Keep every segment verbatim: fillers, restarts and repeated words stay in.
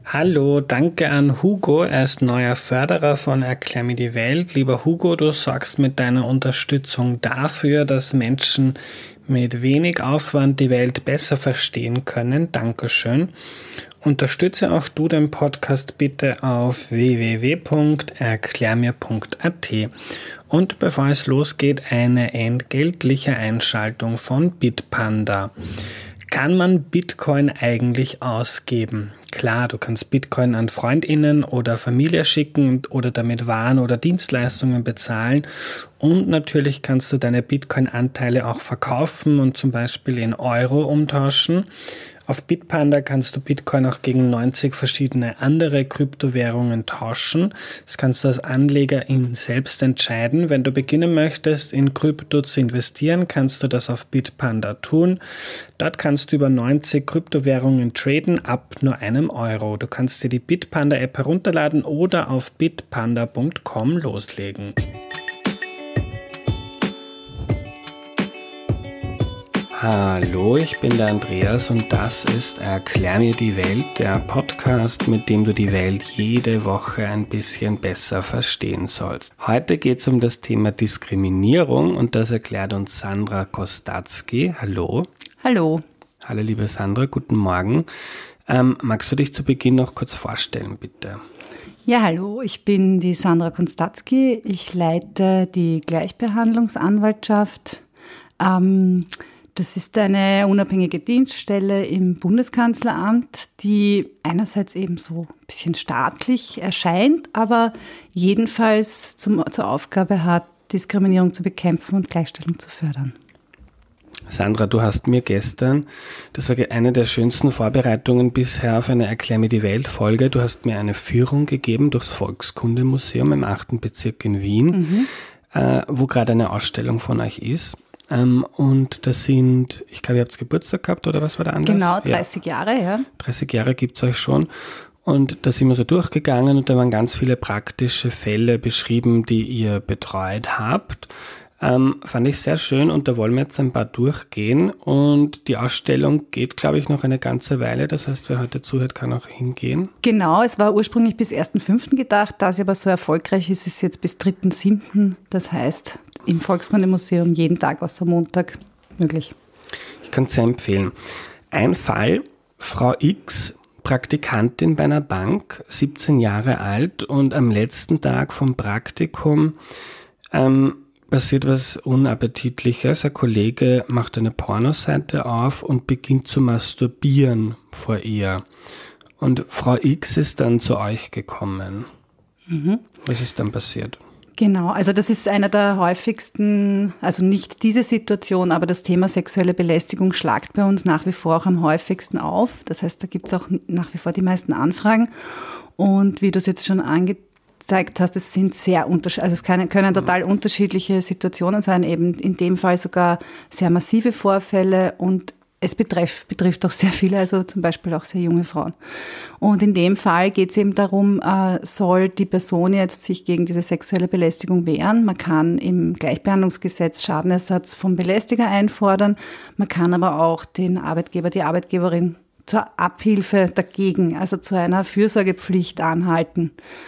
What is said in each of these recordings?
Hallo, danke an Hugo, er ist neuer Förderer von Erklär mir die Welt. Lieber Hugo, du sorgst mit deiner Unterstützung dafür, dass Menschen mit wenig Aufwand die Welt besser verstehen können. Dankeschön. Unterstütze auch du den Podcast bitte auf w w w punkt erklärmir punkt a t. Und bevor es losgeht, eine entgeltliche Einschaltung von Bitpanda. Kann man Bitcoin eigentlich ausgeben? Klar, du kannst Bitcoin an FreundInnen oder Familie schicken oder damit Waren oder Dienstleistungen bezahlen. Und natürlich kannst du deine Bitcoin-Anteile auch verkaufen und zum Beispiel in Euro umtauschen. Auf Bitpanda kannst du Bitcoin auch gegen neunzig verschiedene andere Kryptowährungen tauschen. Das kannst du als Anlegerin selbst entscheiden. Wenn du beginnen möchtest, in Krypto zu investieren, kannst du das auf Bitpanda tun. Dort kannst du über neunzig Kryptowährungen traden ab nur einem Euro. Du kannst dir die Bitpanda-App herunterladen oder auf bitpanda punkt com loslegen. Hallo, ich bin der Andreas und das ist Erklär mir die Welt, der Podcast, mit dem du die Welt jede Woche ein bisschen besser verstehen sollst. Heute geht es um das Thema Diskriminierung und das erklärt uns Sandra Kostatzky. Hallo. Hallo. Hallo liebe Sandra, guten Morgen. Ähm, magst du dich zu Beginn noch kurz vorstellen, bitte? Ja, hallo, ich bin die Sandra Kostatzky. Ich leite die Gleichbehandlungsanwaltschaft. Ähm, Das ist eine unabhängige Dienststelle im Bundeskanzleramt, die einerseits eben so ein bisschen staatlich erscheint, aber jedenfalls zum, zur Aufgabe hat, Diskriminierung zu bekämpfen und Gleichstellung zu fördern. Sandra, du hast mir gestern, das war eine der schönsten Vorbereitungen bisher auf eine Erklär mir die Welt-Folge, du hast mir eine Führung gegeben durchs Volkskundemuseum im achten Bezirk in Wien, mhm. äh, wo gerade eine Ausstellung von euch ist. Ähm, und das sind, ich glaube, ihr habt Geburtstag gehabt oder was war der Anlass? Genau, dreißig ja. Jahre, ja. dreißig Jahre gibt es euch schon. Und da sind wir so durchgegangen und da waren ganz viele praktische Fälle beschrieben, die ihr betreut habt. Ähm, fand ich sehr schön und da wollen wir jetzt ein paar durchgehen. Und die Ausstellung geht, glaube ich, noch eine ganze Weile. Das heißt, wer heute zuhört, kann auch hingehen. Genau, es war ursprünglich bis ersten fünften gedacht. Da sie aber so erfolgreich ist, ist es jetzt bis dritten siebten Das heißt, im Volkskundemuseum jeden Tag außer Montag möglich. Ich kann es sehr empfehlen. Ein Fall, Frau X, Praktikantin bei einer Bank, siebzehn Jahre alt und am letzten Tag vom Praktikum ähm, passiert was Unappetitliches. Ein Kollege macht eine Pornoseite auf und beginnt zu masturbieren vor ihr. Und Frau X ist dann zu euch gekommen. Mhm. Was ist dann passiert? Genau, also das ist einer der häufigsten, also nicht diese Situation, aber das Thema sexuelle Belästigung schlagt bei uns nach wie vor auch am häufigsten auf. Das heißt, da gibt es auch nach wie vor die meisten Anfragen. Und wie du es jetzt schon angezeigt hast, es sind sehr unterschiedliche, also es können, können total unterschiedliche Situationen sein, eben in dem Fall sogar sehr massive Vorfälle und es betrifft, betrifft auch sehr viele, also zum Beispiel auch sehr junge Frauen. Und in dem Fall geht es eben darum, äh, soll die Person jetzt sich gegen diese sexuelle Belästigung wehren. Man kann im Gleichbehandlungsgesetz Schadenersatz vom Belästiger einfordern. Man kann aber auch den Arbeitgeber, die Arbeitgeberin zur Abhilfe dagegen, also zu einer Fürsorgepflicht anhalten.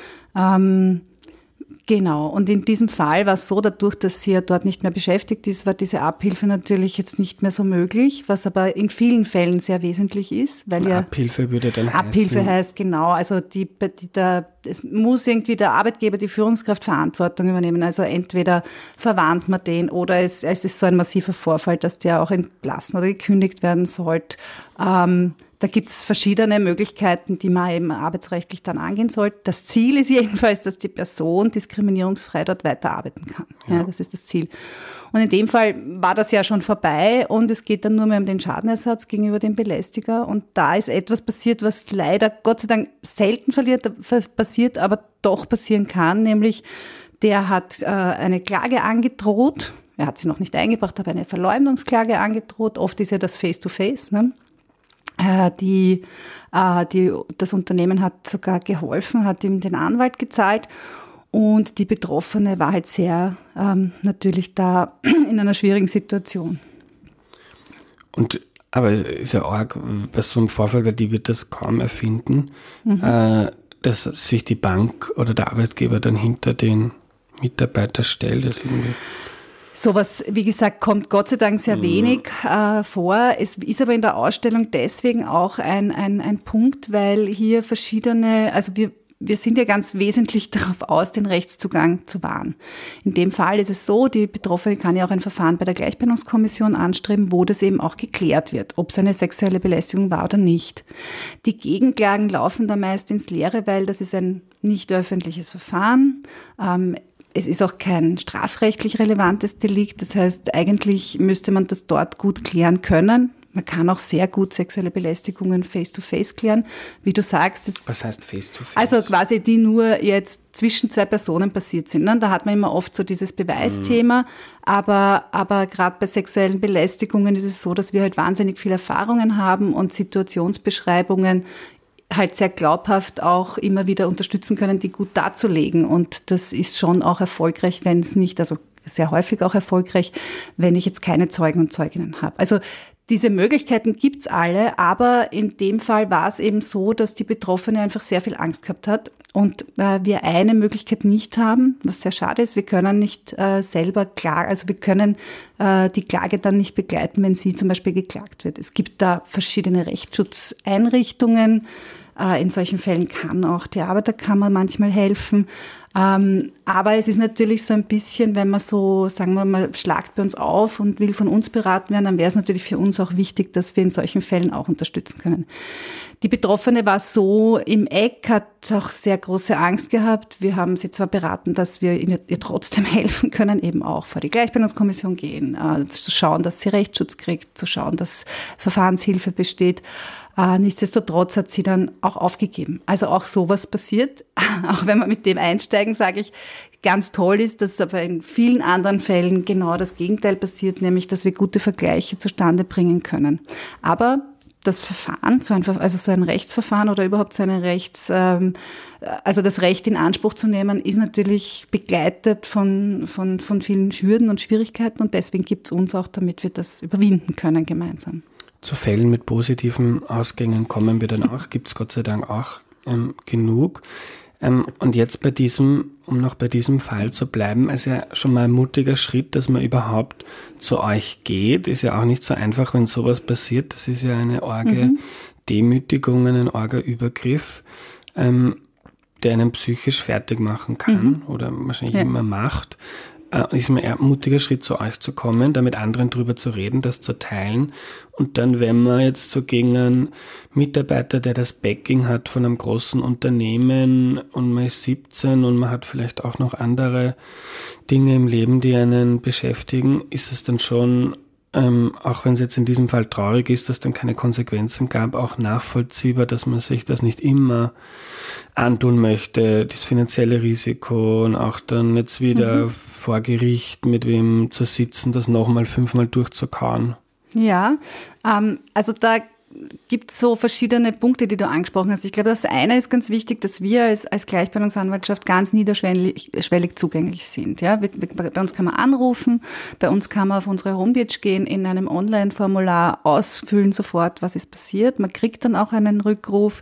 Ähm, Genau, und in diesem Fall war es so, dadurch, dass sie ja dort nicht mehr beschäftigt ist, war diese Abhilfe natürlich jetzt nicht mehr so möglich, was aber in vielen Fällen sehr wesentlich ist. Weil ja Abhilfe würde dann heißen? Abhilfe heißt, genau, also die, die, der, es muss irgendwie der Arbeitgeber, die Führungskraft Verantwortung übernehmen. Also entweder verwarnt man den oder es, es ist so ein massiver Vorfall, dass der auch entlassen oder gekündigt werden sollte. Ähm, Da gibt es verschiedene Möglichkeiten, die man eben arbeitsrechtlich dann angehen sollte. Das Ziel ist jedenfalls, dass die Person diskriminierungsfrei dort weiterarbeiten kann. Ja. Ja, das ist das Ziel. Und in dem Fall war das ja schon vorbei und es geht dann nur mehr um den Schadenersatz gegenüber dem Belästiger. Und da ist etwas passiert, was leider Gott sei Dank selten verliert, passiert, aber doch passieren kann, nämlich der hat äh, eine Klage angedroht. Er hat sie noch nicht eingebracht, aber eine Verleumdungsklage angedroht. Oft ist ja das Face-to-Face, ne? Die, die, das Unternehmen hat sogar geholfen, hat ihm den Anwalt gezahlt und die Betroffene war halt sehr ähm, natürlich da in einer schwierigen Situation. Und Aber es ist ja arg, bei so einem Vorfall, weil die wird das kaum erfinden, mhm. äh, dass sich die Bank oder der Arbeitgeber dann hinter den Mitarbeiter stellt. Das irgendwie Sowas, wie gesagt, kommt Gott sei Dank sehr wenig äh, vor. Es ist aber in der Ausstellung deswegen auch ein, ein, ein Punkt, weil hier verschiedene, also wir, wir sind ja ganz wesentlich darauf aus, den Rechtszugang zu wahren. In dem Fall ist es so, die Betroffene kann ja auch ein Verfahren bei der Gleichbehandlungskommission anstreben, wo das eben auch geklärt wird, ob es eine sexuelle Belästigung war oder nicht. Die Gegenklagen laufen da meist ins Leere, weil das ist ein nicht öffentliches Verfahren. Ähm, Es ist auch kein strafrechtlich relevantes Delikt. Das heißt, eigentlich müsste man das dort gut klären können. Man kann auch sehr gut sexuelle Belästigungen face-to-face klären. Wie du sagst. Das Was heißt face-to-face? Also quasi, die nur jetzt zwischen zwei Personen passiert sind. Da hat man immer oft so dieses Beweisthema. Mhm. Aber, aber gerade bei sexuellen Belästigungen ist es so, dass wir halt wahnsinnig viel Erfahrungen haben und Situationsbeschreibungen halt sehr glaubhaft auch immer wieder unterstützen können, die gut darzulegen. Und das ist schon auch erfolgreich, wenn es nicht, also sehr häufig auch erfolgreich, wenn ich jetzt keine Zeugen und Zeuginnen habe. Also diese Möglichkeiten gibt's alle, aber in dem Fall war es eben so, dass die Betroffene einfach sehr viel Angst gehabt hat und äh, wir eine Möglichkeit nicht haben, was sehr schade ist. Wir können nicht äh, selber klagen, also wir können äh, die Klage dann nicht begleiten, wenn sie zum Beispiel geklagt wird. Es gibt da verschiedene Rechtsschutzeinrichtungen. Äh, in solchen Fällen kann auch die Arbeiterkammer manchmal helfen. Ähm, aber es ist natürlich so ein bisschen, wenn man so, sagen wir mal, schlagt bei uns auf und will von uns beraten werden, dann wäre es natürlich für uns auch wichtig, dass wir in solchen Fällen auch unterstützen können. Die Betroffene war so im Eck, hat auch sehr große Angst gehabt. Wir haben sie zwar beraten, dass wir ihr, ihr trotzdem helfen können, eben auch vor die Gleichbehandlungskommission gehen, äh, zu schauen, dass sie Rechtsschutz kriegt, zu schauen, dass Verfahrenshilfe besteht. Äh, nichtsdestotrotz hat sie dann auch aufgegeben. Also auch sowas passiert. Auch wenn wir mit dem einsteigen, sage ich, ganz toll ist, dass aber in vielen anderen Fällen genau das Gegenteil passiert, nämlich, dass wir gute Vergleiche zustande bringen können. Aber das Verfahren, so ein, also so ein Rechtsverfahren oder überhaupt so eine Rechts, ähm, also das Recht in Anspruch zu nehmen, ist natürlich begleitet von, von, von vielen Hürden und Schwierigkeiten und deswegen gibt es uns auch, damit wir das überwinden können gemeinsam. Zu Fällen mit positiven Ausgängen kommen wir dann auch, gibt es Gott sei Dank auch ähm, genug. Ähm, und jetzt bei diesem, um noch bei diesem Fall zu bleiben, ist ja schon mal ein mutiger Schritt, dass man überhaupt zu euch geht. Ist ja auch nicht so einfach, wenn sowas passiert. Das ist ja eine arge mhm. Demütigung, ein arger Übergriff, ähm, der einen psychisch fertig machen kann mhm. oder wahrscheinlich ja. immer macht. Äh, ist mir eher ein mutiger Schritt, zu euch zu kommen, da mit anderen drüber zu reden, das zu teilen. Und dann, wenn man jetzt so gegen einen Mitarbeiter, der das Backing hat von einem großen Unternehmen und man ist siebzehn und man hat vielleicht auch noch andere Dinge im Leben, die einen beschäftigen, ist es dann schon, ähm, auch wenn es jetzt in diesem Fall traurig ist, dass dann keine Konsequenzen gab, auch nachvollziehbar, dass man sich das nicht immer antun möchte, das finanzielle Risiko und auch dann jetzt wieder mhm. vor Gericht mit wem zu sitzen, das nochmal fünfmal durchzukauen. Ja, ähm, also da gibt es so verschiedene Punkte, die du angesprochen hast. Ich glaube, das eine ist ganz wichtig, dass wir als, als Gleichbehandlungsanwaltschaft ganz niederschwellig schwellig zugänglich sind. Ja, wir, bei uns kann man anrufen, bei uns kann man auf unsere Homepage gehen, in einem Online-Formular ausfüllen sofort, was ist passiert. Man kriegt dann auch einen Rückruf.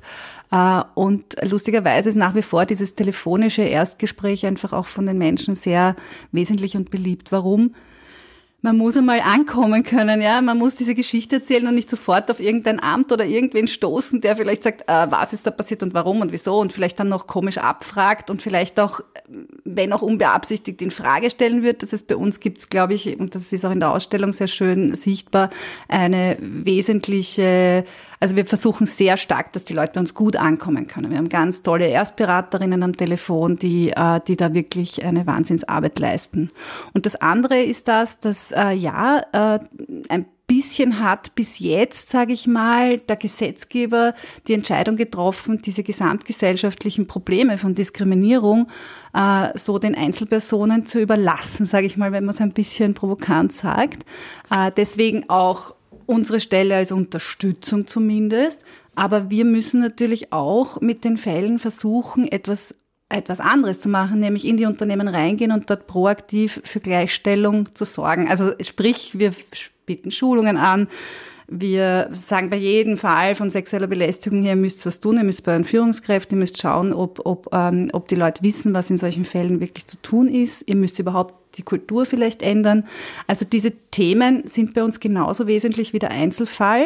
Und lustigerweise ist nach wie vor dieses telefonische Erstgespräch einfach auch von den Menschen sehr wesentlich und beliebt. Warum? Man muss einmal ankommen können, ja. Man muss diese Geschichte erzählen und nicht sofort auf irgendein Amt oder irgendwen stoßen, der vielleicht sagt, äh, was ist da passiert und warum und wieso und vielleicht dann noch komisch abfragt und vielleicht auch, wenn auch unbeabsichtigt, in Frage stellen wird. Das heißt, bei uns gibt's, glaube ich, und das ist auch in der Ausstellung sehr schön sichtbar, eine wesentliche, also wir versuchen sehr stark, dass die Leute bei uns gut ankommen können. Wir haben ganz tolle Erstberaterinnen am Telefon, die, äh, die da wirklich eine Wahnsinnsarbeit leisten. Und das andere ist das, dass äh, ja, äh, ein bisschen hat bis jetzt, sage ich mal, der Gesetzgeber die Entscheidung getroffen, diese gesamtgesellschaftlichen Probleme von Diskriminierung äh, so den Einzelpersonen zu überlassen, sage ich mal, wenn man es ein bisschen provokant sagt. Äh, deswegen auch unsere Stelle als Unterstützung zumindest. Aber wir müssen natürlich auch mit den Fällen versuchen, etwas etwas anderes zu machen, nämlich in die Unternehmen reingehen und dort proaktiv für Gleichstellung zu sorgen. Also sprich, wir bieten Schulungen an, Wir sagen bei jedem Fall von sexueller Belästigung hier, ihr müsst was tun, ihr müsst bei euren Führungskräften, ihr müsst schauen, ob, ob, ähm, ob die Leute wissen, was in solchen Fällen wirklich zu tun ist. Ihr müsst überhaupt die Kultur vielleicht ändern. Also diese Themen sind bei uns genauso wesentlich wie der Einzelfall.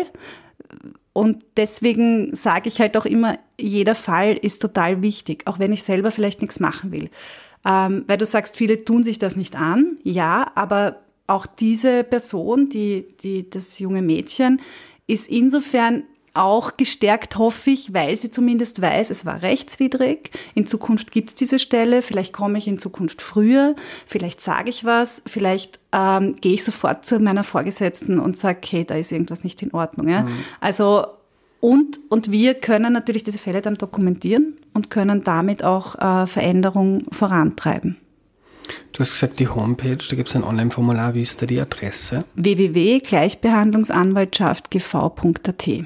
Und deswegen sage ich halt auch immer, jeder Fall ist total wichtig, auch wenn ich selber vielleicht nichts machen will. Ähm, weil du sagst, viele tun sich das nicht an. Ja, aber auch diese Person, die, die, das junge Mädchen, ist insofern auch gestärkt, hoffe ich, weil sie zumindest weiß, es war rechtswidrig. In Zukunft gibt es diese Stelle, vielleicht komme ich in Zukunft früher, vielleicht sage ich was, vielleicht ähm, gehe ich sofort zu meiner Vorgesetzten und sage, hey, da ist irgendwas nicht in Ordnung. Ja? Mhm. Also und, und wir können natürlich diese Fälle dann dokumentieren und können damit auch äh, Veränderung vorantreiben. Du hast gesagt, die Homepage, da gibt es ein Online-Formular. Wie ist da die Adresse? w w w punkt gleichbehandlungsanwaltschaft g v punkt a t.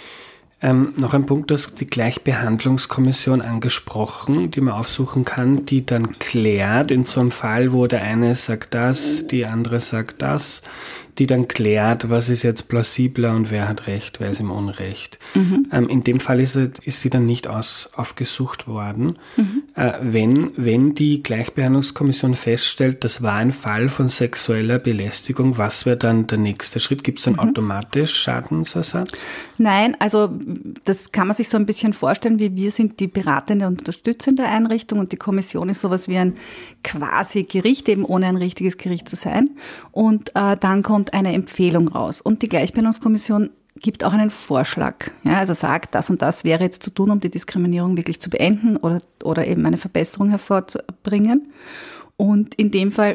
Ähm, noch ein Punkt, du hast die Gleichbehandlungskommission angesprochen, die man aufsuchen kann, die dann klärt in so einem Fall, wo der eine sagt das, die andere sagt das, die dann klärt, was ist jetzt plausibler und wer hat Recht, wer ist im Unrecht. Mhm. Ähm, in dem Fall ist, ist sie dann nicht aus, aufgesucht worden. Mhm. Äh, wenn, wenn die Gleichbehandlungskommission feststellt, das war ein Fall von sexueller Belästigung, was wäre dann der nächste Schritt? Gibt es dann mhm. automatisch Schadensersatz? Nein, also das kann man sich so ein bisschen vorstellen, wie wir sind die beratende und unterstützende Einrichtung und die Kommission ist sowas wie ein quasi Gericht, eben ohne ein richtiges Gericht zu sein. Und äh, dann kommt eine Empfehlung raus. Und die Gleichbehandlungskommission gibt auch einen Vorschlag. Ja, also sagt, das und das wäre jetzt zu tun, um die Diskriminierung wirklich zu beenden oder, oder eben eine Verbesserung hervorzubringen. Und in dem Fall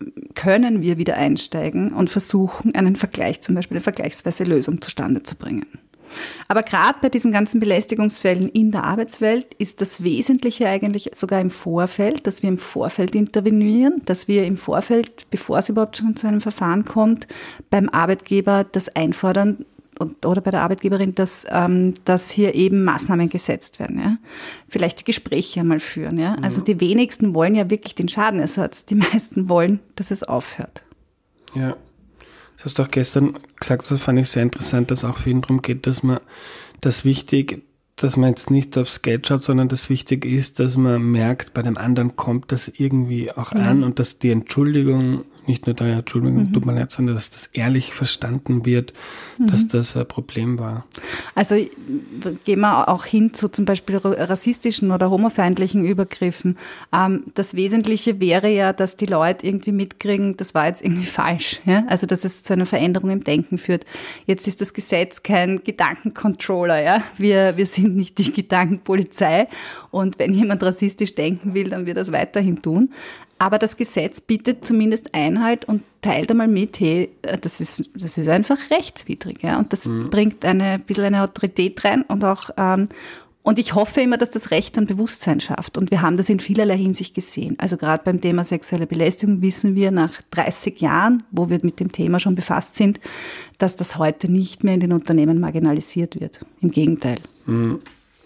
können wir wieder einsteigen und versuchen, einen Vergleich, zum Beispiel eine vergleichsweise Lösung zustande zu bringen. Aber gerade bei diesen ganzen Belästigungsfällen in der Arbeitswelt ist das Wesentliche eigentlich sogar im Vorfeld, dass wir im Vorfeld intervenieren, dass wir im Vorfeld, bevor es überhaupt schon zu einem Verfahren kommt, beim Arbeitgeber das einfordern oder bei der Arbeitgeberin, dass, ähm, dass hier eben Maßnahmen gesetzt werden. Ja? Vielleicht die Gespräche einmal führen. Ja? Also die wenigsten wollen ja wirklich den Schadenersatz, die meisten wollen, dass es aufhört. Ja. Das hast du auch gestern gesagt, das fand ich sehr interessant, dass es auch für ihn darum geht, dass man das wichtig, dass man jetzt nicht aufs Geld schaut, sondern das wichtig ist, dass man merkt, bei dem anderen kommt das irgendwie auch mhm. an und dass die Entschuldigung, nicht nur da, ja, Entschuldigung, mhm. tut mir leid, sondern dass das ehrlich verstanden wird, mhm. dass das ein Problem war. Also gehen wir auch hin zu zum Beispiel rassistischen oder homofeindlichen Übergriffen. Ähm, das Wesentliche wäre ja, dass die Leute irgendwie mitkriegen, das war jetzt irgendwie falsch. Ja? Also dass es zu einer Veränderung im Denken führt. Jetzt ist das Gesetz kein Gedankencontroller. Ja? Wir, wir sind nicht die Gedankenpolizei und wenn jemand rassistisch denken will, dann wird er das weiterhin tun. Aber das Gesetz bietet zumindest Einhalt und teilt einmal mit, hey, das ist, das ist einfach rechtswidrig. Ja? Und das mhm. bringt eine, ein bisschen eine Autorität rein und auch, ähm, und ich hoffe immer, dass das Recht ein Bewusstsein schafft. Und wir haben das in vielerlei Hinsicht gesehen. Also gerade beim Thema sexuelle Belästigung wissen wir nach dreißig Jahren, wo wir mit dem Thema schon befasst sind, dass das heute nicht mehr in den Unternehmen marginalisiert wird. Im Gegenteil. Mhm.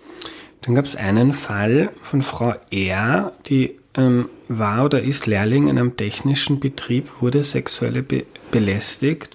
Dann gab es einen Fall von Frau R., die ähm, war oder ist Lehrling in einem technischen Betrieb, wurde sexuell be- belästigt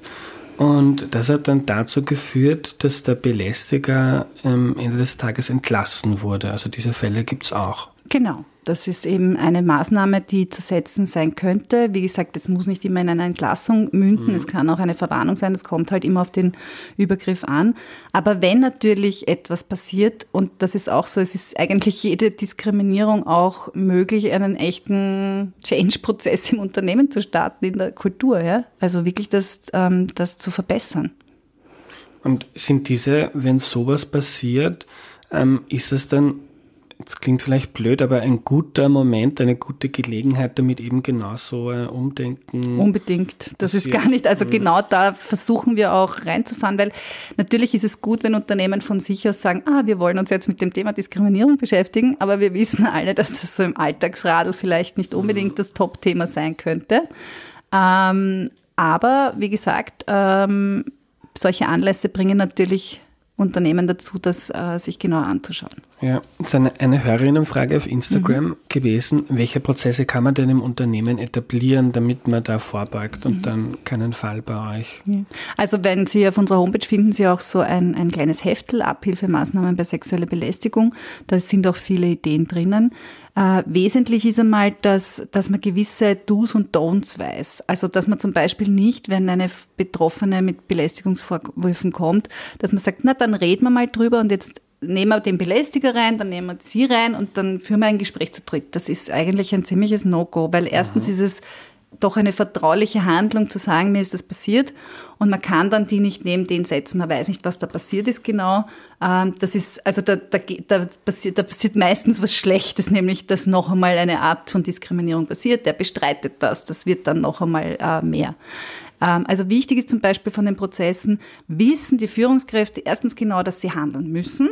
und das hat dann dazu geführt, dass der Belästiger am ähm, Ende des Tages entlassen wurde. Also diese Fälle gibt es auch. Genau. Das ist eben eine Maßnahme, die zu setzen sein könnte. Wie gesagt, es muss nicht immer in einer Entlassung münden. Mhm. Es kann auch eine Verwarnung sein. Es kommt halt immer auf den Übergriff an. Aber wenn natürlich etwas passiert, und das ist auch so, es ist eigentlich jede Diskriminierung auch möglich, einen echten Change-Prozess im Unternehmen zu starten, in der Kultur. Ja? Also wirklich das, ähm, das zu verbessern. Und sind diese, wenn sowas passiert, ähm, ist es dann, das klingt vielleicht blöd, aber ein guter Moment, eine gute Gelegenheit, damit eben genauso ein Umdenken. Unbedingt. Das passiert. Ist gar nicht, also genau da versuchen wir auch reinzufahren, weil natürlich ist es gut, wenn Unternehmen von sich aus sagen, ah, wir wollen uns jetzt mit dem Thema Diskriminierung beschäftigen, aber wir wissen alle, dass das so im Alltagsradl vielleicht nicht unbedingt das Top-Thema sein könnte. Ähm, aber wie gesagt, ähm, solche Anlässe bringen natürlich Unternehmen dazu, das äh, sich genauer anzuschauen. Ja, es ist eine, eine Hörerinnenfrage auf Instagram mhm. gewesen. Welche Prozesse kann man denn im Unternehmen etablieren, damit man da vorbeugt und mhm. dann keinen Fall bei euch? Also wenn Sie auf unserer Homepage finden Sie auch so ein, ein kleines Heftel, Abhilfemaßnahmen bei sexueller Belästigung. Da sind auch viele Ideen drinnen. Äh, wesentlich ist einmal, dass, dass man gewisse Do's und Don'ts weiß. Also, dass man zum Beispiel nicht, wenn eine Betroffene mit Belästigungsvorwürfen kommt, dass man sagt, na, dann reden wir mal drüber und jetzt nehmen wir den Belästiger rein, dann nehmen wir sie rein und dann führen wir ein Gespräch zu dritt. Das ist eigentlich ein ziemliches No-Go, weil erstens mhm. ist es doch eine vertrauliche Handlung zu sagen, mir ist das passiert und man kann dann die nicht neben den setzen, man weiß nicht, was da passiert ist genau. Das ist, also da, da, da, passiert, da passiert meistens was Schlechtes, nämlich, dass noch einmal eine Art von Diskriminierung passiert, der bestreitet das, das wird dann noch einmal mehr. Also wichtig ist zum Beispiel von den Prozessen, wissen die Führungskräfte erstens genau, dass sie handeln müssen.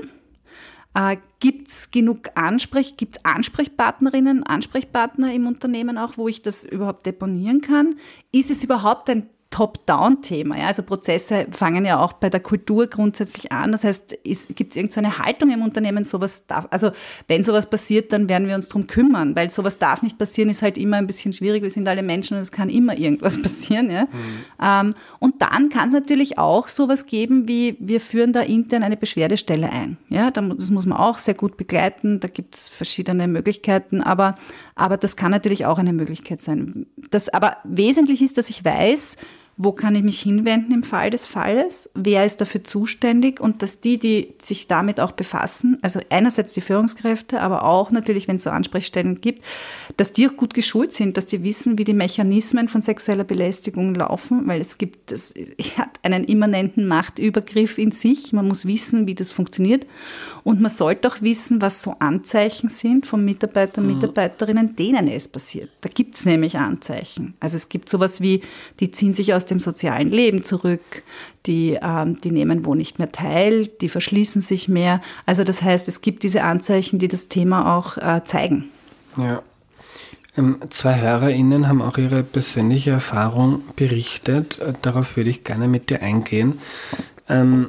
Äh, gibt es genug Ansprech, gibt es Ansprechpartnerinnen, Ansprechpartner im Unternehmen auch, wo ich das überhaupt deponieren kann? Ist es überhaupt ein Top-Down-Thema? Ja? Also Prozesse fangen ja auch bei der Kultur grundsätzlich an. Das heißt, gibt es irgendeine Haltung im Unternehmen, sowas darf, also wenn sowas passiert, dann werden wir uns drum kümmern, weil sowas darf nicht passieren, ist halt immer ein bisschen schwierig. Wir sind alle Menschen und es kann immer irgendwas passieren. Ja? Mhm. Ähm, und dann kann es natürlich auch sowas geben, wie wir führen da intern eine Beschwerdestelle ein. Ja? Das muss man auch sehr gut begleiten. Da gibt es verschiedene Möglichkeiten, aber, aber das kann natürlich auch eine Möglichkeit sein. Das aber wesentlich ist, dass ich weiß, wo kann ich mich hinwenden im Fall des Falles? Wer ist dafür zuständig? Und dass die, die sich damit auch befassen, also einerseits die Führungskräfte, aber auch natürlich, wenn es so Ansprechstellen gibt, dass die auch gut geschult sind, dass die wissen, wie die Mechanismen von sexueller Belästigung laufen, weil es gibt, es hat einen immanenten Machtübergriff in sich. Man muss wissen, wie das funktioniert. Und man sollte auch wissen, was so Anzeichen sind von Mitarbeitern und Mitarbeiterinnen, denen es passiert. Da gibt es nämlich Anzeichen. Also es gibt sowas wie, die ziehen sich aus dem sozialen Leben zurück, die, ähm, die nehmen wo nicht mehr teil, die verschließen sich mehr. Also das heißt, es gibt diese Anzeichen, die das Thema auch äh, zeigen. Ja. Ähm, zwei HörerInnen haben auch ihre persönliche Erfahrung berichtet. Darauf würde ich gerne mit dir eingehen. Ähm,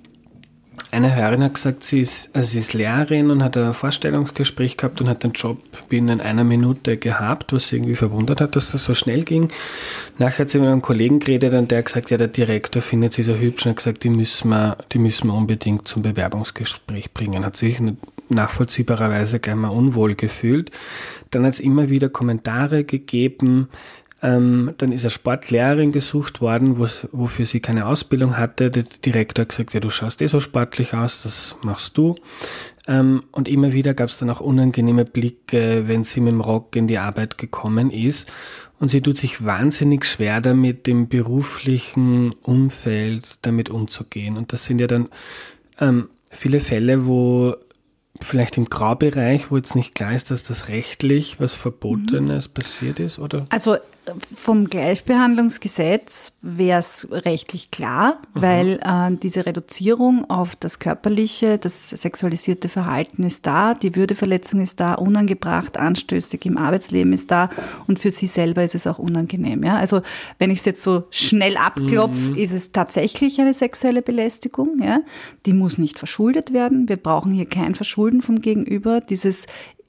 Eine Hörerin hat gesagt, sie ist, also sie ist Lehrerin und hat ein Vorstellungsgespräch gehabt und hat den Job binnen einer Minute gehabt, was sie irgendwie verwundert hat, dass das so schnell ging. Nachher hat sie mit einem Kollegen geredet und der hat gesagt, ja, der Direktor findet sie so hübsch und hat gesagt, die müssen wir, die müssen wir unbedingt zum Bewerbungsgespräch bringen. Hat sich nachvollziehbarerweise gleich mal unwohl gefühlt. Dann hat es immer wieder Kommentare gegeben. Ähm, dann ist eine Sportlehrerin gesucht worden, wofür sie keine Ausbildung hatte. Der Direktor hat gesagt, ja, du schaust eh so sportlich aus, das machst du. Ähm, und immer wieder gab es dann auch unangenehme Blicke, wenn sie mit dem Rock in die Arbeit gekommen ist. Und sie tut sich wahnsinnig schwer damit, im beruflichen Umfeld damit umzugehen. Und das sind ja dann ähm, viele Fälle, wo vielleicht im Graubereich, wo jetzt nicht klar ist, dass das rechtlich was Verbotenes mhm. passiert ist, oder? Also vom Gleichbehandlungsgesetz wäre es rechtlich klar, mhm. weil äh, diese Reduzierung auf das körperliche, das sexualisierte Verhalten ist da, die Würdeverletzung ist da, unangebracht, anstößig im Arbeitsleben ist da und für sie selber ist es auch unangenehm. Ja? Also wenn ich es jetzt so schnell abklopfe, mhm. ist es tatsächlich eine sexuelle Belästigung. Ja? Die muss nicht verschuldet werden. Wir brauchen hier kein Verschulden vom Gegenüber. Dieses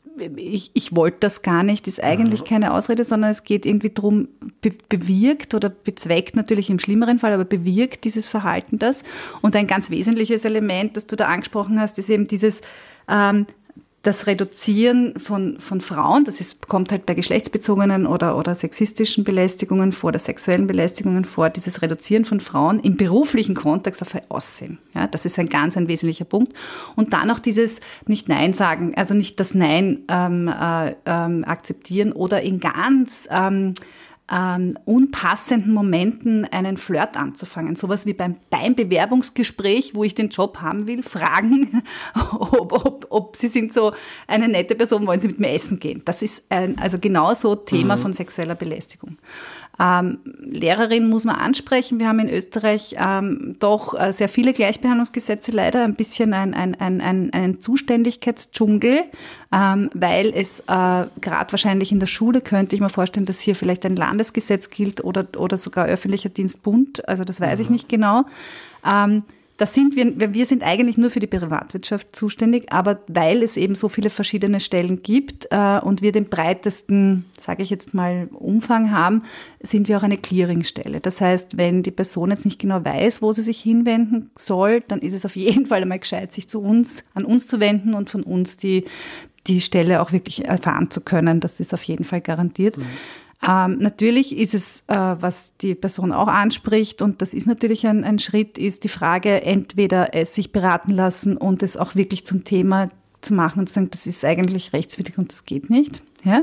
Ich, ich wollte das gar nicht, ist eigentlich keine Ausrede, sondern es geht irgendwie darum, be- bewirkt oder bezweckt natürlich im schlimmeren Fall, aber bewirkt dieses Verhalten das. Und ein ganz wesentliches Element, das du da angesprochen hast, ist eben dieses, ähm, das Reduzieren von, von Frauen, das ist, kommt halt bei geschlechtsbezogenen oder, oder sexistischen Belästigungen vor, oder sexuellen Belästigungen vor, dieses Reduzieren von Frauen im beruflichen Kontext auf ihr Aussehen. Ja, das ist ein ganz ein wesentlicher Punkt. Und dann auch dieses nicht Nein sagen, also nicht das Nein ähm, äh, ähm, akzeptieren oder in ganz ähm, Ähm, unpassenden Momenten einen Flirt anzufangen. Sowas wie beim, beim Bewerbungsgespräch, wo ich den Job haben will, fragen, ob, ob, ob Sie sind so eine nette Person, wollen Sie mit mir essen gehen. Das ist ein, also genauso Thema mhm. von sexueller Belästigung. Ähm, Lehrerin muss man ansprechen. Wir haben in Österreich ähm, doch äh, sehr viele Gleichbehandlungsgesetze, leider ein bisschen ein, ein, ein, ein, einen Zuständigkeitsdschungel, ähm, weil es äh, gerade wahrscheinlich in der Schule könnte ich mir vorstellen, dass hier vielleicht ein Landesgesetz gilt oder, oder sogar öffentlicher Dienst Bund, also das weiß mhm. ich nicht genau. Ähm, das sind wir, wir sind eigentlich nur für die Privatwirtschaft zuständig, aber weil es eben so viele verschiedene Stellen gibt äh, und wir den breitesten, sage ich jetzt mal, Umfang haben, sind wir auch eine Clearingstelle. Das heißt, wenn die Person jetzt nicht genau weiß, wo sie sich hinwenden soll, dann ist es auf jeden Fall einmal gescheit, sich zu uns, an uns zu wenden und von uns die, die Stelle auch wirklich erfahren zu können. Das ist auf jeden Fall garantiert. Mhm. Ähm, natürlich ist es, äh, was die Person auch anspricht, und das ist natürlich ein, ein Schritt, ist die Frage, entweder es sich beraten lassen und es auch wirklich zum Thema zu machen und zu sagen, das ist eigentlich rechtswidrig und das geht nicht. Ja?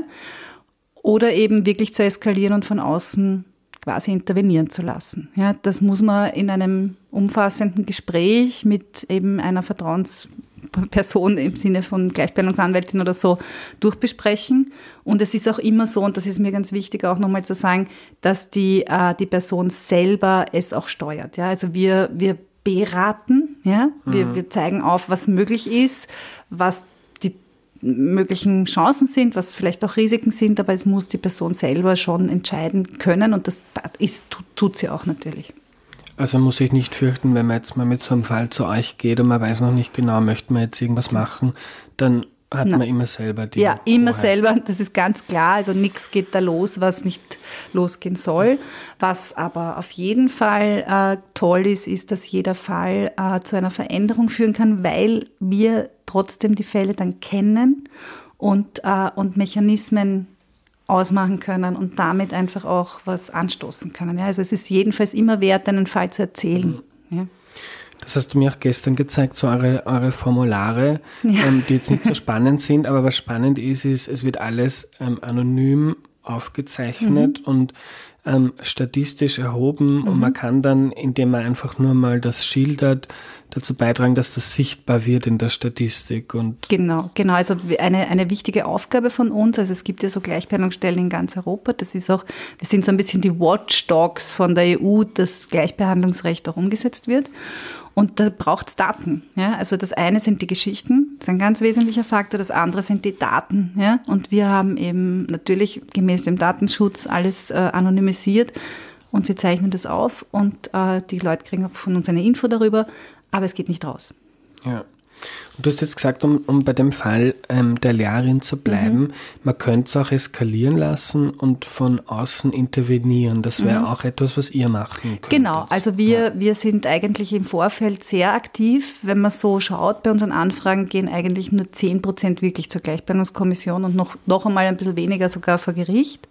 Oder eben wirklich zu eskalieren und von außen quasi intervenieren zu lassen. Ja? Das muss man in einem umfassenden Gespräch mit eben einer Vertrauensperson im Sinne von Gleichbehandlungsanwältin oder so durchbesprechen. Und es ist auch immer so, und das ist mir ganz wichtig auch nochmal zu sagen, dass die, äh, die Person selber es auch steuert. Ja? Also wir, wir beraten, ja? Mhm. wir, wir zeigen auf, was möglich ist, was die möglichen Chancen sind, was vielleicht auch Risiken sind, aber es muss die Person selber schon entscheiden können, und das, das ist, tut, tut sie auch natürlich. Also muss ich nicht fürchten, wenn man jetzt mal mit so einem Fall zu euch geht und man weiß noch nicht genau, möchte man jetzt irgendwas machen, dann hat Nein. man immer selber die Ja, immer Hoheit. selber, das ist ganz klar. Also nichts geht da los, was nicht losgehen soll. Was aber auf jeden Fall äh, toll ist, ist, dass jeder Fall äh, zu einer Veränderung führen kann, weil wir trotzdem die Fälle dann kennen und, äh, und Mechanismen ausmachen können und damit einfach auch was anstoßen können. Ja, also es ist jedenfalls immer wert, einen Fall zu erzählen. Mhm. Ja. Das hast du mir auch gestern gezeigt, so eure, eure Formulare, ja. ähm, die jetzt nicht so spannend sind, aber was spannend ist, ist, es wird alles ähm, anonym aufgezeichnet mhm. und ähm, statistisch erhoben mhm. und man kann dann, indem man einfach nur mal das schildert, dazu beitragen, dass das sichtbar wird in der Statistik. Und genau, genau. Also eine, eine wichtige Aufgabe von uns, also es gibt ja so Gleichbehandlungsstellen in ganz Europa, das ist auch, wir sind so ein bisschen die Watchdogs von der E U, dass Gleichbehandlungsrecht auch umgesetzt wird. Und da braucht es Daten. Ja? Also das eine sind die Geschichten, das ist ein ganz wesentlicher Faktor, das andere sind die Daten. Ja? Und wir haben eben natürlich gemäß dem Datenschutz alles äh, anonymisiert und wir zeichnen das auf und äh, die Leute kriegen auch von uns eine Info darüber, aber es geht nicht raus. Ja. Und du hast jetzt gesagt, um, um bei dem Fall ähm, der Lehrerin zu bleiben, mhm. man könnte es auch eskalieren lassen und von außen intervenieren. Das wäre mhm. auch etwas, was ihr machen könntet. Genau, also wir, ja. wir sind eigentlich im Vorfeld sehr aktiv. Wenn man so schaut, bei unseren Anfragen gehen eigentlich nur zehn Prozent wirklich zur Gleichbehandlungskommission und noch, noch einmal ein bisschen weniger sogar vor Gericht.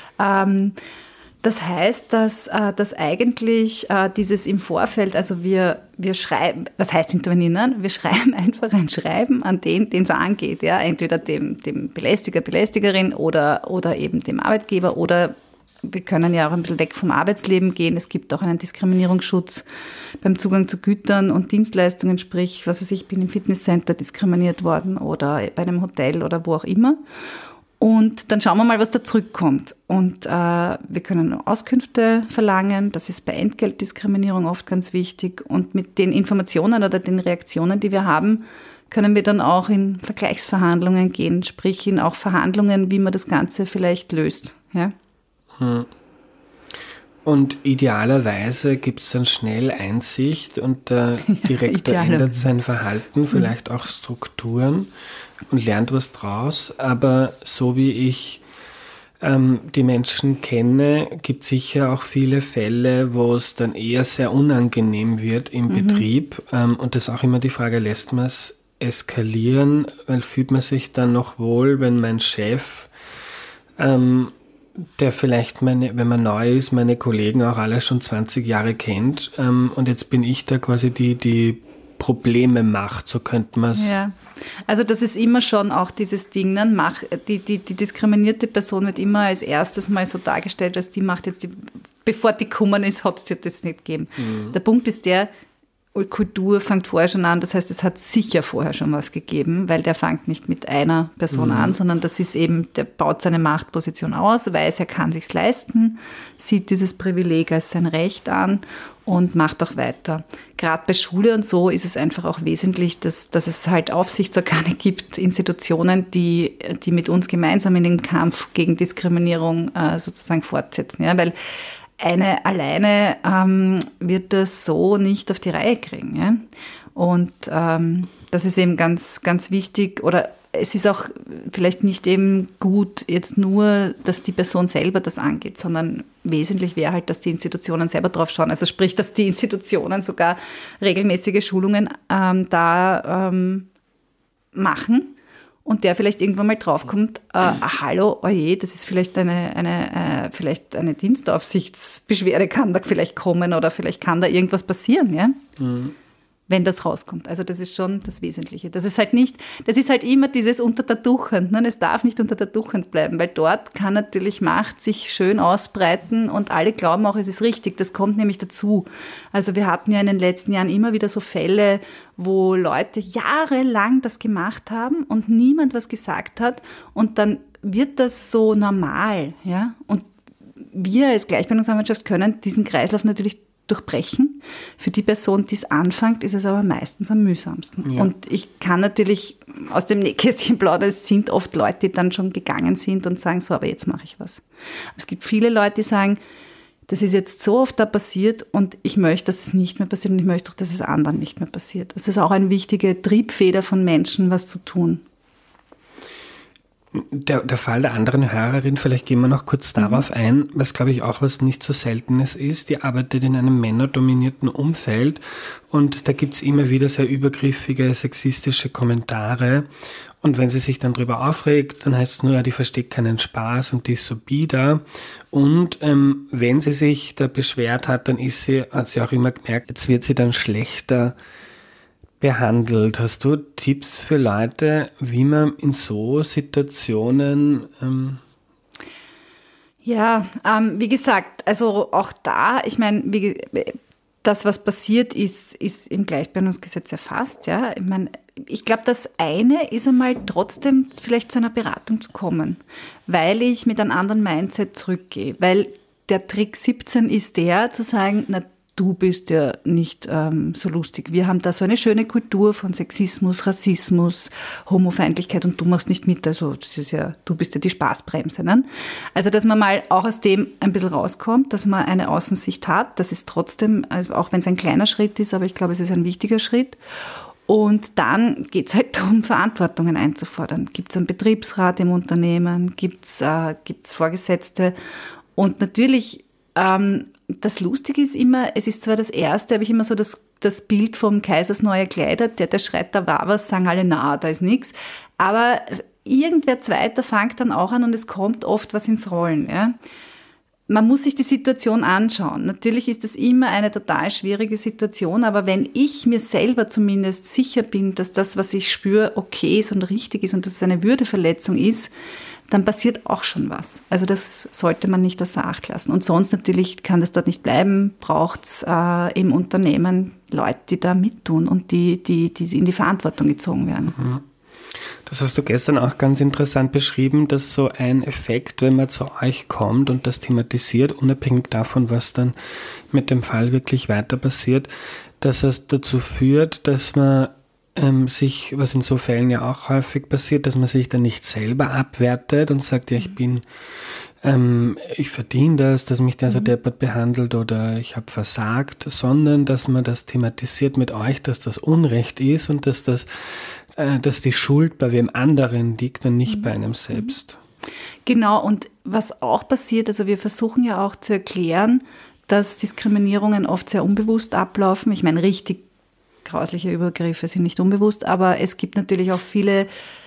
Ähm, Das heißt, dass, dass eigentlich dieses im Vorfeld, also wir, wir schreiben, was heißt intervenieren? Wir schreiben einfach ein Schreiben an den, den es angeht, ja, entweder dem, dem Belästiger, Belästigerin oder, oder eben dem Arbeitgeber, oder wir können ja auch ein bisschen weg vom Arbeitsleben gehen. Es gibt auch einen Diskriminierungsschutz beim Zugang zu Gütern und Dienstleistungen, sprich, was weiß ich, ich bin im Fitnesscenter diskriminiert worden oder bei einem Hotel oder wo auch immer. Und dann schauen wir mal, was da zurückkommt. Und äh, wir können Auskünfte verlangen. Das ist bei Entgeltdiskriminierung oft ganz wichtig. Und mit den Informationen oder den Reaktionen, die wir haben, können wir dann auch in Vergleichsverhandlungen gehen, sprich in auch Verhandlungen, wie man das Ganze vielleicht löst. Ja? Hm. Und idealerweise gibt es dann schnell Einsicht und der Direktor ja, ändert sein Verhalten, vielleicht auch Strukturen und lernt was draus. Aber so wie ich ähm, die Menschen kenne, gibt es sicher auch viele Fälle, wo es dann eher sehr unangenehm wird im mhm. Betrieb. Ähm, und das ist auch immer die Frage, lässt man es eskalieren? Weil fühlt man sich dann noch wohl, wenn mein Chef ähm, der vielleicht, meine, wenn man neu ist, meine Kollegen auch alle schon zwanzig Jahre kennt ähm, und jetzt bin ich da quasi die, die Probleme macht, so könnte man es. Ja, also das ist immer schon auch dieses Ding, ne? Mach, die, die, die diskriminierte Person wird immer als erstes mal so dargestellt, als die macht jetzt, die, bevor die gekommen ist, hat es ja das nicht gegeben. Mhm. Der Punkt ist der, Kultur fängt vorher schon an, das heißt, es hat sicher vorher schon was gegeben, weil der fängt nicht mit einer Person mhm. an, sondern das ist eben, der baut seine Machtposition aus, weiß, er kann sich's leisten, sieht dieses Privileg als sein Recht an und macht auch weiter. Gerade bei Schule und so ist es einfach auch wesentlich, dass, dass es halt Aufsichtsorgane gibt, Institutionen, die, die mit uns gemeinsam in den Kampf gegen Diskriminierung äh, sozusagen fortsetzen, ja, weil eine alleine ähm, wird das so nicht auf die Reihe kriegen. Ja? Und ähm, das ist eben ganz, ganz wichtig. Oder es ist auch vielleicht nicht eben gut, jetzt nur, dass die Person selber das angeht, sondern wesentlich wäre halt, dass die Institutionen selber drauf schauen. Also sprich, dass die Institutionen sogar regelmäßige Schulungen ähm, da ähm, machen. Und der vielleicht irgendwann mal draufkommt, äh, hallo, oje, das ist vielleicht eine, eine, äh, vielleicht eine Dienstaufsichtsbeschwerde kann da vielleicht kommen oder vielleicht kann da irgendwas passieren, ja? Mhm. Wenn das rauskommt. Also das ist schon das Wesentliche. Das ist halt nicht, das ist halt immer dieses unter der Duchend. Ne? Es darf nicht unter der Duchend bleiben, weil dort kann natürlich Macht sich schön ausbreiten und alle glauben auch, es ist richtig. Das kommt nämlich dazu. Also wir hatten ja in den letzten Jahren immer wieder so Fälle, wo Leute jahrelang das gemacht haben und niemand was gesagt hat und dann wird das so normal. Ja? Und wir als Gleichbehandlungsanwaltschaft können diesen Kreislauf natürlich durchbrechen. Für die Person, die es anfängt, ist es aber meistens am mühsamsten. Ja. Und ich kann natürlich aus dem Nähkästchen plaudern, es sind oft Leute, die dann schon gegangen sind und sagen, so, aber jetzt mache ich was. Aber es gibt viele Leute, die sagen, das ist jetzt so oft da passiert und ich möchte, dass es nicht mehr passiert und ich möchte auch, dass es anderen nicht mehr passiert. Das ist auch eine wichtige Triebfeder von Menschen, was zu tun. Der, der Fall der anderen Hörerin, vielleicht gehen wir noch kurz darauf mhm. ein, was glaube ich auch was nicht so Seltenes ist. Die arbeitet in einem männerdominierten Umfeld und da gibt es immer wieder sehr übergriffige, sexistische Kommentare. Und wenn sie sich dann drüber aufregt, dann heißt es nur, ja, die versteht keinen Spaß und die ist so bieder. Und ähm, wenn sie sich da beschwert hat, dann ist sie, hat sie auch immer gemerkt, jetzt wird sie dann schlechter behandelt. Hast du Tipps für Leute, wie man in so Situationen... Ähm ja, ähm, wie gesagt, also auch da, ich meine, wie, das, was passiert ist, ist im Gleichbehandlungsgesetz erfasst. Ja? Ich meine, ich glaube, das eine ist einmal trotzdem vielleicht zu einer Beratung zu kommen, weil ich mit einem anderen Mindset zurückgehe. Weil der Trick siebzehn ist der, zu sagen, na, du bist ja nicht ähm, so lustig. Wir haben da so eine schöne Kultur von Sexismus, Rassismus, Homofeindlichkeit und du machst nicht mit. Also das ist ja, du bist ja die Spaßbremse. Ne? Also dass man mal auch aus dem ein bisschen rauskommt, dass man eine Außensicht hat. Das ist trotzdem, also auch wenn es ein kleiner Schritt ist, aber ich glaube, es ist ein wichtiger Schritt. Und dann geht es halt darum, Verantwortungen einzufordern. Gibt es einen Betriebsrat im Unternehmen? Gibt es äh, gibt's Vorgesetzte? Und natürlich... Ähm, das Lustige ist immer, es ist zwar das Erste, habe ich immer so das, das Bild vom Kaisers neue Kleider, der, der schreit, da war was, sagen alle, na, da ist nichts. Aber irgendwer Zweiter fängt dann auch an und es kommt oft was ins Rollen. Ja. Man muss sich die Situation anschauen. Natürlich ist das immer eine total schwierige Situation, aber wenn ich mir selber zumindest sicher bin, dass das, was ich spüre, okay ist und richtig ist und dass es eine Würdeverletzung ist, dann passiert auch schon was. Also das sollte man nicht außer Acht lassen. Und sonst natürlich kann das dort nicht bleiben, braucht es äh, im Unternehmen Leute, die da mittun und die, die, die in die Verantwortung gezogen werden. Mhm. Das hast du gestern auch ganz interessant beschrieben, dass so ein Effekt, wenn man zu euch kommt und das thematisiert, unabhängig davon, was dann mit dem Fall wirklich weiter passiert, dass es dazu führt, dass man Ähm, sich, was in so Fällen ja auch häufig passiert, dass man sich dann nicht selber abwertet und sagt, ja, ich bin, ähm, ich verdiene das, dass mich der so deppert behandelt oder ich habe versagt, sondern dass man das thematisiert mit euch, dass das Unrecht ist und dass das, äh, dass die Schuld bei wem anderen liegt und nicht mhm. bei einem selbst. Genau, und was auch passiert, also wir versuchen ja auch zu erklären, dass Diskriminierungen oft sehr unbewusst ablaufen. Ich meine, richtig grausliche Übergriffe sind nicht unbewusst, aber es gibt natürlich auch viele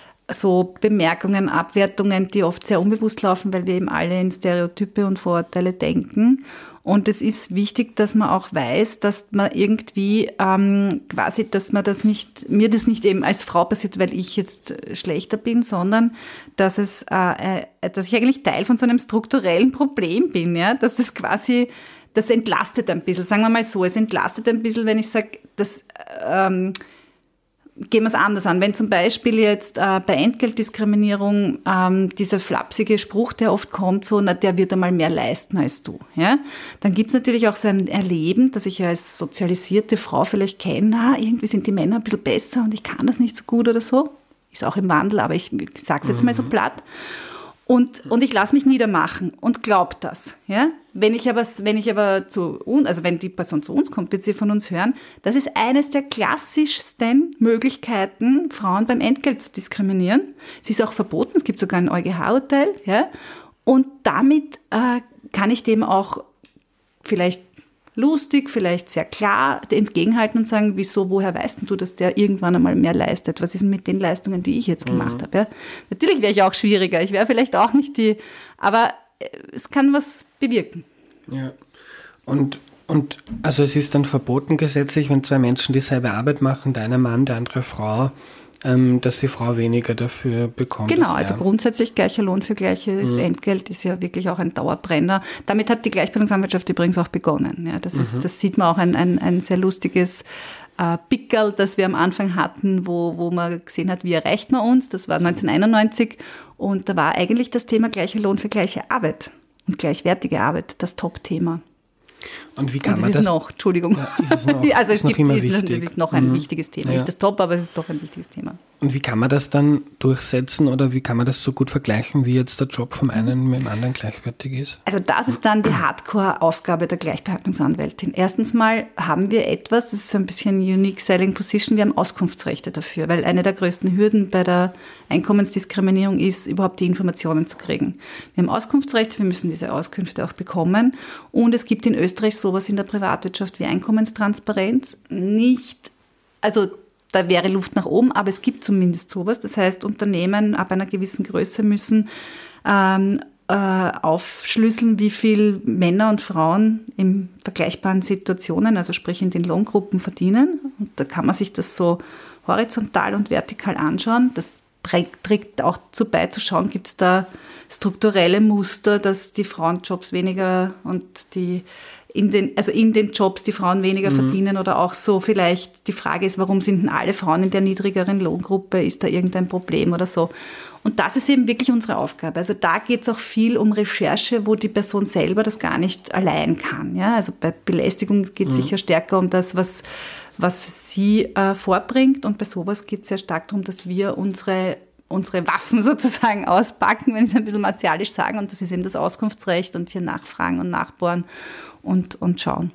so Bemerkungen, Abwertungen, die oft sehr unbewusst laufen, weil wir eben alle in Stereotype und Vorurteile denken. Und es ist wichtig, dass man auch weiß, dass man irgendwie ähm, quasi, dass man das nicht, mir das nicht eben als Frau passiert, weil ich jetzt schlechter bin, sondern dass es, äh, dass ich eigentlich Teil von so einem strukturellen Problem bin, ja, dass das quasi das entlastet ein bisschen, sagen wir mal so, es entlastet ein bisschen, wenn ich sage, das ähm, gehen wir es anders an. Wenn zum Beispiel jetzt äh, bei Entgeltdiskriminierung ähm, dieser flapsige Spruch, der oft kommt, so, na, der wird einmal mehr leisten als du, ja, dann gibt es natürlich auch so ein Erleben, dass ich ja als sozialisierte Frau vielleicht kenne, na, irgendwie sind die Männer ein bisschen besser und ich kann das nicht so gut oder so, ist auch im Wandel, aber ich sage es jetzt mhm. mal so platt. Und, und ich lasse mich niedermachen und glaube das. Ja? Wenn ich aber, wenn ich aber zu uns, also wenn die Person zu uns kommt, wird sie von uns hören, das ist eines der klassischsten Möglichkeiten, Frauen beim Entgelt zu diskriminieren. Es ist auch verboten, es gibt sogar ein EuGH-Urteil. Ja? Und damit äh, kann ich dem auch vielleicht lustig, vielleicht sehr klar entgegenhalten und sagen, wieso, woher weißt du, dass der irgendwann einmal mehr leistet? Was ist denn mit den Leistungen, die ich jetzt gemacht mhm. habe? Ja? Natürlich wäre ich auch schwieriger, ich wäre vielleicht auch nicht die, aber es kann was bewirken. Ja, und, und also es ist dann verboten gesetzlich, wenn zwei Menschen dieselbe Arbeit machen, der eine Mann, der andere Frau, ähm, dass die Frau weniger dafür bekommt. Genau, also grundsätzlich gleicher Lohn für gleiches mhm. Entgelt ist ja wirklich auch ein Dauerbrenner. Damit hat die Gleichbildungsanwaltschaft übrigens auch begonnen. Ja, das, ist, mhm. das sieht man auch ein, ein, ein sehr lustiges äh, Pickerl, das wir am Anfang hatten, wo, wo man gesehen hat, wie erreicht man uns. Das war neunzehnhunderteinundneunzig und da war eigentlich das Thema gleicher Lohn für gleiche Arbeit und gleichwertige Arbeit das Top-Thema. Und wie kann und man ist das? Noch, Entschuldigung. Ja, ist es noch, also es ist noch gibt immer ist wichtig. natürlich noch ein mhm. wichtiges Thema. Ja. Nicht das Top, aber es ist doch ein wichtiges Thema. Und wie kann man das dann durchsetzen oder wie kann man das so gut vergleichen, wie jetzt der Job vom einen mit dem anderen gleichwertig ist? Also das ist dann die Hardcore-Aufgabe der Gleichbehandlungsanwältin. Erstens mal haben wir etwas, das ist so ein bisschen Unique Selling Position, wir haben Auskunftsrechte dafür, weil eine der größten Hürden bei der Einkommensdiskriminierung ist, überhaupt die Informationen zu kriegen. Wir haben Auskunftsrechte, wir müssen diese Auskünfte auch bekommen und es gibt in Österreich sowas in der Privatwirtschaft wie Einkommenstransparenz. Nicht, also da wäre Luft nach oben, aber es gibt zumindest sowas. Das heißt, Unternehmen ab einer gewissen Größe müssen ähm, äh, aufschlüsseln, wie viel Männer und Frauen in vergleichbaren Situationen, also sprich in den Lohngruppen, verdienen. Und da kann man sich das so horizontal und vertikal anschauen. Das trägt auch dazu bei, zu schauen, gibt es da strukturelle Muster, dass die Frauenjobs weniger und die in den, also in den Jobs die Frauen weniger mhm. verdienen oder auch so vielleicht die Frage ist, warum sind denn alle Frauen in der niedrigeren Lohngruppe, ist da irgendein Problem oder so. Und das ist eben wirklich unsere Aufgabe. Also da geht es auch viel um Recherche, wo die Person selber das gar nicht allein kann. Ja? Also bei Belästigung geht es mhm. sicher stärker um das, was, was sie äh, vorbringt und bei sowas geht es sehr stark darum, dass wir unsere unsere Waffen sozusagen auspacken, wenn Sie ein bisschen martialisch sagen. Und das ist eben das Auskunftsrecht und hier nachfragen und nachbohren und, und schauen.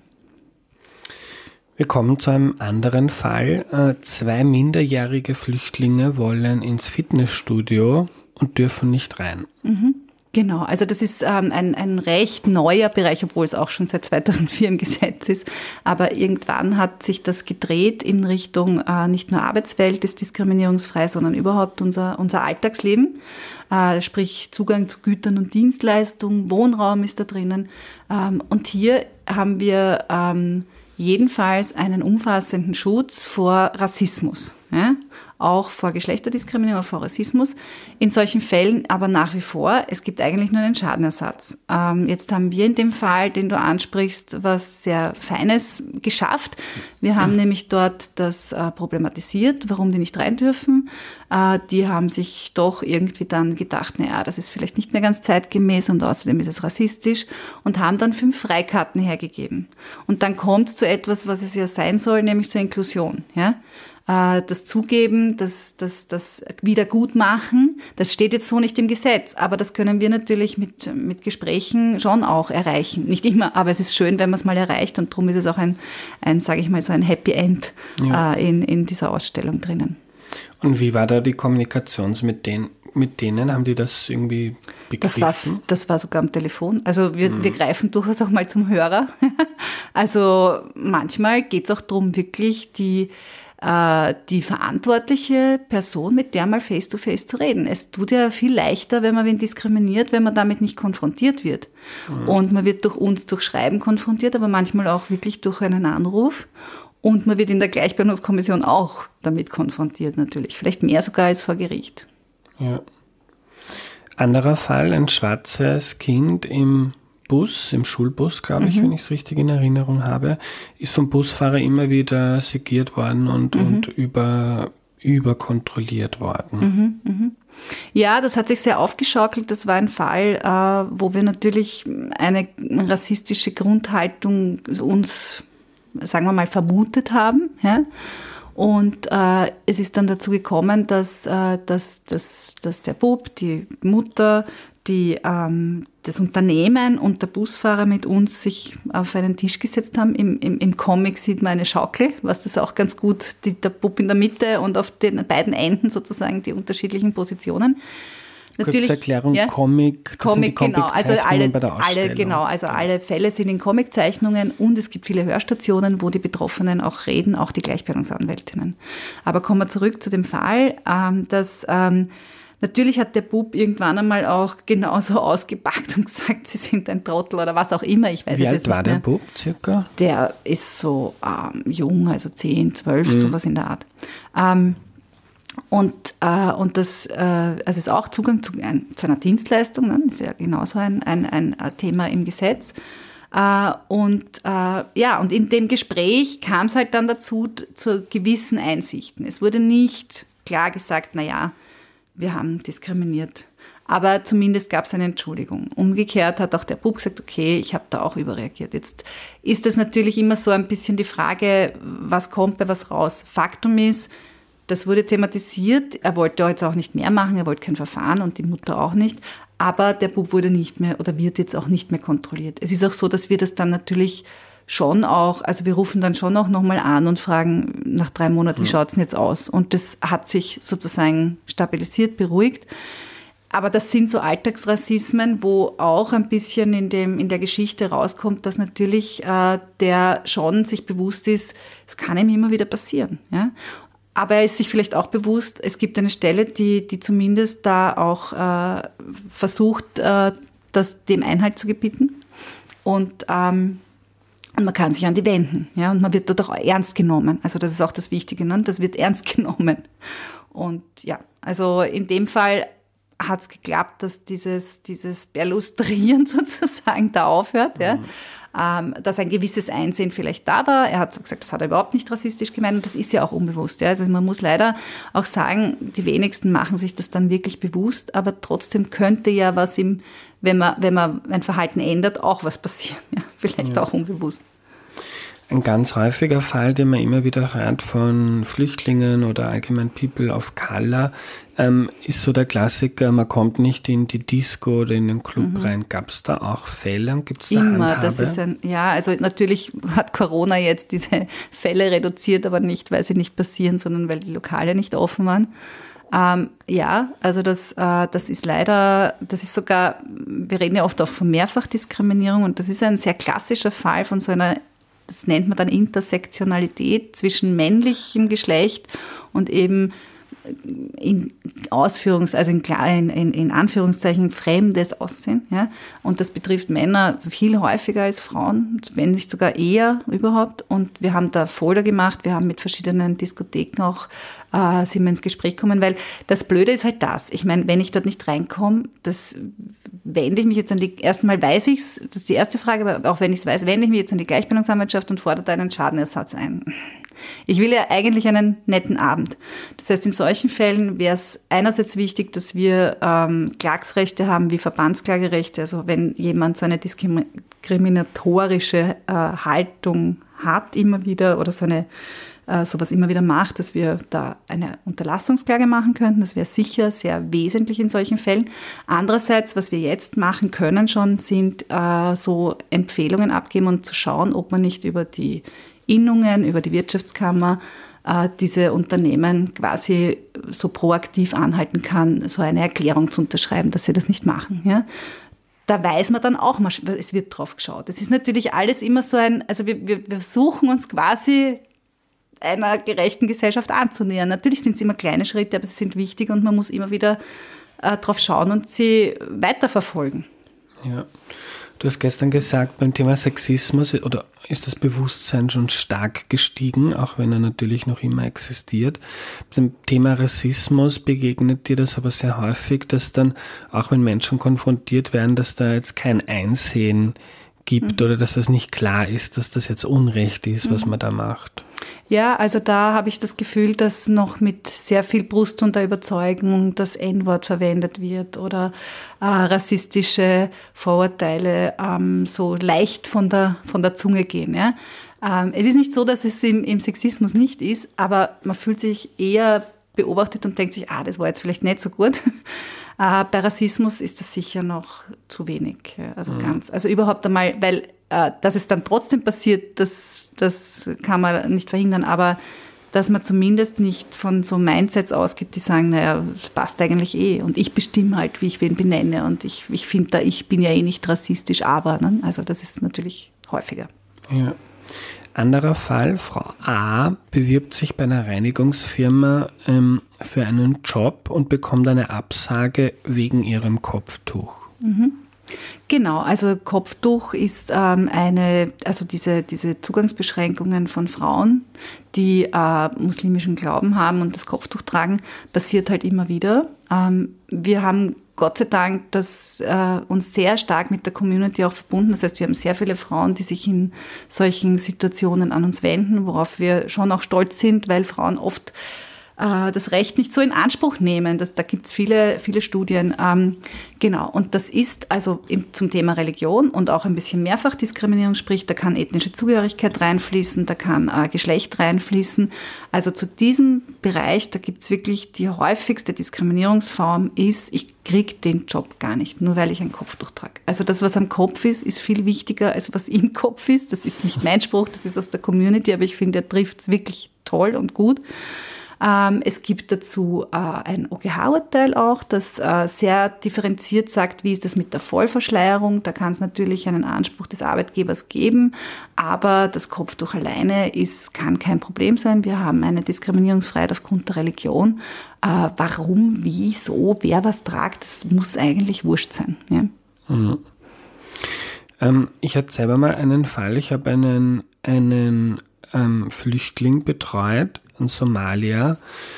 Wir kommen zu einem anderen Fall. Zwei minderjährige Flüchtlinge wollen ins Fitnessstudio und dürfen nicht rein. Mhm. Genau, also das ist ähm, ein, ein recht neuer Bereich, obwohl es auch schon seit zweitausendvier im Gesetz ist. Aber irgendwann hat sich das gedreht in Richtung äh, nicht nur Arbeitswelt ist diskriminierungsfrei, sondern überhaupt unser, unser Alltagsleben. Äh, sprich Zugang zu Gütern und Dienstleistungen, Wohnraum ist da drinnen. Ähm, und hier haben wir ähm, jedenfalls einen umfassenden Schutz vor Rassismus. Ja? Auch vor Geschlechterdiskriminierung, vor Rassismus. In solchen Fällen aber nach wie vor, es gibt eigentlich nur einen Schadenersatz. Ähm, jetzt haben wir in dem Fall, den du ansprichst, was sehr Feines geschafft. Wir haben nämlich dort das äh, problematisiert, warum die nicht rein dürfen. Äh, die haben sich doch irgendwie dann gedacht, naja, das ist vielleicht nicht mehr ganz zeitgemäß und außerdem ist es rassistisch und haben dann fünf Freikarten hergegeben. Und dann kommt es zu etwas, was es ja sein soll, nämlich zur Inklusion. Ja? Das Zugeben, das, das, das Wiedergutmachen, das steht jetzt so nicht im Gesetz, aber das können wir natürlich mit, mit Gesprächen schon auch erreichen. Nicht immer, aber es ist schön, wenn man es mal erreicht und darum ist es auch ein, ein sage ich mal, so ein Happy End ja. äh, in, in dieser Ausstellung drinnen. Und wie war da die Kommunikation mit denen? Mit denen haben die das irgendwie begriffen? Das war, das war sogar am Telefon. Also wir, mhm. wir greifen durchaus auch mal zum Hörer. Also manchmal geht es auch darum, wirklich die die verantwortliche Person, mit der mal face-to-face zu reden. Es tut ja viel leichter, wenn man wen diskriminiert, wenn man damit nicht konfrontiert wird. Mhm. Und man wird durch uns, durch Schreiben konfrontiert, aber manchmal auch wirklich durch einen Anruf. Und man wird in der Gleichbehandlungskommission auch damit konfrontiert natürlich. Vielleicht mehr sogar als vor Gericht. Ja. Anderer Fall, ein schwarzes Kind im Bus, im Schulbus, glaube ich, mhm. wenn ich es richtig in Erinnerung habe, ist vom Busfahrer immer wieder segiert worden und, mhm. und über, überkontrolliert worden. Mhm, mh. Ja, das hat sich sehr aufgeschaukelt. Das war ein Fall, äh, wo wir natürlich eine rassistische Grundhaltung uns, sagen wir mal, vermutet haben. Ja? Und äh, es ist dann dazu gekommen, dass, äh, dass, dass, dass der Bub, die Mutter, die, ähm, das Unternehmen und der Busfahrer mit uns sich auf einen Tisch gesetzt haben. Im, im, im Comic sieht man eine Schaukel, was das auch ganz gut, die, der Bub in der Mitte und auf den beiden Enden sozusagen die unterschiedlichen Positionen. Kurze Erklärung, ja, Comic, das Comic, sind die genau, also alle, bei der alle, genau, also ja. alle Fälle sind in Comiczeichnungen und es gibt viele Hörstationen, wo die Betroffenen auch reden, auch die Gleichbehandlungsanwältinnen. Aber kommen wir zurück zu dem Fall, ähm, dass ähm, natürlich hat der Bub irgendwann einmal auch genauso ausgepackt und gesagt, sie sind ein Trottel oder was auch immer, ich weiß es Wie jetzt alt nicht war mehr. der Bub circa? Der ist so ähm, jung, also zehn, zwölf, mhm. sowas in der Art. Ähm, Und, äh, und das äh, also ist auch Zugang zu, ein, zu einer Dienstleistung, ne? Das ist ja genauso ein, ein, ein Thema im Gesetz. Äh, und äh, ja, und in dem Gespräch kam es halt dann dazu, zu gewissen Einsichten. Es wurde nicht klar gesagt, naja, wir haben diskriminiert. Aber zumindest gab es eine Entschuldigung. Umgekehrt hat auch der Bub gesagt, okay, ich habe da auch überreagiert. Jetzt ist das natürlich immer so ein bisschen die Frage, was kommt bei was raus. Faktum ist, das wurde thematisiert. Er wollte jetzt auch nicht mehr machen, er wollte kein Verfahren und die Mutter auch nicht. Aber der Bub wurde nicht mehr oder wird jetzt auch nicht mehr kontrolliert. Es ist auch so, dass wir das dann natürlich schon auch, also wir rufen dann schon auch nochmal an und fragen nach drei Monaten, wie schaut es denn jetzt aus? Und das hat sich sozusagen stabilisiert, beruhigt. Aber das sind so Alltagsrassismen, wo auch ein bisschen in dem in der Geschichte rauskommt, dass natürlich äh, der schon sich bewusst ist, es kann ihm immer wieder passieren, ja. Aber er ist sich vielleicht auch bewusst, es gibt eine Stelle, die, die zumindest da auch äh, versucht, äh, das, dem Einhalt zu gebieten. Und, ähm, und man kann sich an die wenden. Ja? Und man wird dort auch ernst genommen. Also das ist auch das Wichtige, ne? Das wird ernst genommen. Und ja, also in dem Fall hat es geklappt, dass dieses, dieses Perlustrieren sozusagen da aufhört. Mhm. Ja? Ähm, dass ein gewisses Einsehen vielleicht da war. Er hat so gesagt, das hat er überhaupt nicht rassistisch gemeint und das ist ja auch unbewusst. Ja? Also man muss leider auch sagen, die wenigsten machen sich das dann wirklich bewusst, aber trotzdem könnte ja was ihm, wenn man, wenn man ein Verhalten ändert, auch was passieren. Ja? Vielleicht ja. auch unbewusst. Ein ganz häufiger Fall, den man immer wieder hört von Flüchtlingen oder allgemein People of Color, ähm, ist so der Klassiker, man kommt nicht in die Disco oder in den Club mhm. rein. Gab es da auch Fälle und gibt es da Immer, Handhabe? das ist ein, ja, also natürlich hat Corona jetzt diese Fälle reduziert, aber nicht, weil sie nicht passieren, sondern weil die Lokale nicht offen waren. Ähm, ja, also das, äh, das ist leider, das ist sogar, wir reden ja oft auch von Mehrfachdiskriminierung und das ist ein sehr klassischer Fall von so einer, das nennt man dann Intersektionalität zwischen männlichem Geschlecht und eben in Ausführungs-, also in, in, in Anführungszeichen fremdes Aussehen. Ja? Und das betrifft Männer viel häufiger als Frauen, wenn nicht sogar eher überhaupt. Und wir haben da Folder gemacht, wir haben mit verschiedenen Diskotheken auch äh, sind wir ins Gespräch gekommen, weil das Blöde ist halt das. Ich meine, wenn ich dort nicht reinkomme, das wende ich mich jetzt an die, erstmal weiß ich es, das ist die erste Frage, aber auch wenn ich es weiß, wende ich mich jetzt an die Gleichbehandlungsanwaltschaft und fordere einen Schadenersatz ein. Ich will ja eigentlich einen netten Abend. Das heißt, in solchen Fällen wäre es einerseits wichtig, dass wir ähm, Klagsrechte haben wie Verbandsklagerechte. Also wenn jemand so eine diskriminatorische äh, Haltung hat immer wieder oder so eine äh, sowas immer wieder macht, dass wir da eine Unterlassungsklage machen könnten. Das wäre sicher sehr wesentlich in solchen Fällen. Andererseits, was wir jetzt machen können schon, sind äh, so Empfehlungen abgeben und zu schauen, ob man nicht über die Innungen, über die Wirtschaftskammer äh, diese Unternehmen quasi so proaktiv anhalten kann, so eine Erklärung zu unterschreiben, dass sie das nicht machen. Ja? Da weiß man dann auch mal, es wird drauf geschaut. Es ist natürlich alles immer so ein, also wir, wir, wir versuchen uns quasi einer gerechten Gesellschaft anzunähern. Natürlich sind es immer kleine Schritte, aber sie sind wichtig und man muss immer wieder äh, drauf schauen und sie weiterverfolgen. Ja. Du hast gestern gesagt, beim Thema Sexismus oder ist das Bewusstsein schon stark gestiegen, auch wenn er natürlich noch immer existiert. Beim Thema Rassismus begegnet dir das aber sehr häufig, dass dann, auch wenn Menschen konfrontiert werden, dass da jetzt kein Einsehen gibt mhm. oder dass das nicht klar ist, dass das jetzt Unrecht ist, mhm. was man da macht. Ja, also da habe ich das Gefühl, dass noch mit sehr viel Brust und der Überzeugung das En-Wort verwendet wird oder äh, rassistische Vorurteile ähm, so leicht von der, von der Zunge gehen. Ja? Ähm, es ist nicht so, dass es im, im Sexismus nicht ist, aber man fühlt sich eher beobachtet und denkt sich, ah, das war jetzt vielleicht nicht so gut. Äh, bei Rassismus ist das sicher noch zu wenig. Ja, also mhm. ganz, also überhaupt einmal, weil äh, dass es dann trotzdem passiert, das, das kann man nicht verhindern, aber dass man zumindest nicht von so Mindsets ausgeht, die sagen, naja, das passt eigentlich eh und ich bestimme halt, wie ich wen benenne und ich, ich finde da, ich bin ja eh nicht rassistisch, aber, ne? Also das ist natürlich häufiger. Ja. Anderer Fall, Frau A. bewirbt sich bei einer Reinigungsfirma ähm, für einen Job und bekommt eine Absage wegen ihrem Kopftuch. Mhm. Genau, also Kopftuch ist ähm, eine, also diese, diese Zugangsbeschränkungen von Frauen, die äh, muslimischen Glauben haben und das Kopftuch tragen, passiert halt immer wieder. Ähm, wir haben Gott sei Dank das, äh, uns sehr stark mit der Community auch verbunden. Das heißt, wir haben sehr viele Frauen, die sich in solchen Situationen an uns wenden, worauf wir schon auch stolz sind, weil Frauen oft das Recht nicht so in Anspruch nehmen. Das, da gibt es viele, viele Studien. Ähm, genau, und das ist also im, zum Thema Religion und auch ein bisschen Mehrfachdiskriminierung, sprich, da kann ethnische Zugehörigkeit reinfließen, da kann äh, Geschlecht reinfließen. Also zu diesem Bereich, da gibt es wirklich die häufigste Diskriminierungsform ist, ich kriege den Job gar nicht, nur weil ich ein Kopftuch trage. Also das, was am Kopf ist, ist viel wichtiger, als was im Kopf ist. Das ist nicht mein Spruch, das ist aus der Community, aber ich finde, er trifft es wirklich toll und gut. Ähm, es gibt dazu äh, ein O G H-Urteil auch, das äh, sehr differenziert sagt, wie ist das mit der Vollverschleierung. Da kann es natürlich einen Anspruch des Arbeitgebers geben, aber das Kopftuch alleine ist, kann kein Problem sein. Wir haben eine Diskriminierungsfreiheit aufgrund der Religion. Äh, warum, wie, so, wer was tragt, das muss eigentlich wurscht sein. Ja? Mhm. Ähm, ich hatte selber mal einen Fall, ich habe einen, einen ähm, Flüchtling betreut, ein Somalier,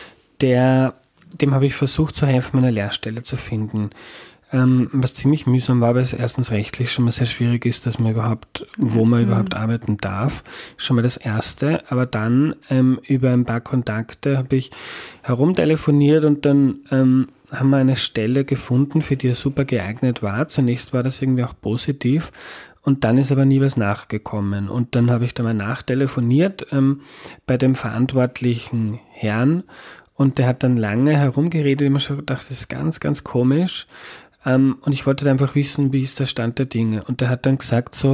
der, dem habe ich versucht zu helfen, eine Lehrstelle zu finden. Ähm, was ziemlich mühsam war, weil es erstens rechtlich schon mal sehr schwierig ist, dass man überhaupt, wo man mhm. überhaupt arbeiten darf. Schon mal das Erste. Aber dann ähm, über ein paar Kontakte habe ich herumtelefoniert und dann ähm, haben wir eine Stelle gefunden, für die er super geeignet war. Zunächst war das irgendwie auch positiv. Und dann ist aber nie was nachgekommen. Und dann habe ich da mal nachtelefoniert ähm, bei dem verantwortlichen Herrn und der hat dann lange herumgeredet, immer schon gedacht, das ist ganz, ganz komisch. Ähm, und ich wollte einfach wissen, wie ist der Stand der Dinge. Und der hat dann gesagt so,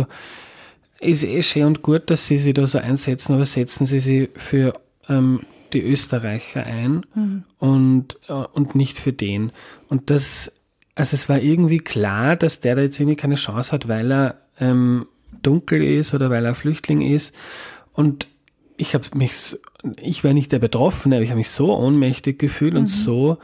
ist eh schön und gut, dass Sie sich da so einsetzen, aber setzen Sie sich für ähm, die Österreicher ein mhm. und, äh, und nicht für den. Und das, also es war irgendwie klar, dass der da jetzt irgendwie keine Chance hat, weil er ähm, dunkel ist oder weil er Flüchtling ist. Und ich habe mich, ich war nicht der Betroffene, aber ich habe mich so ohnmächtig gefühlt mhm. und so,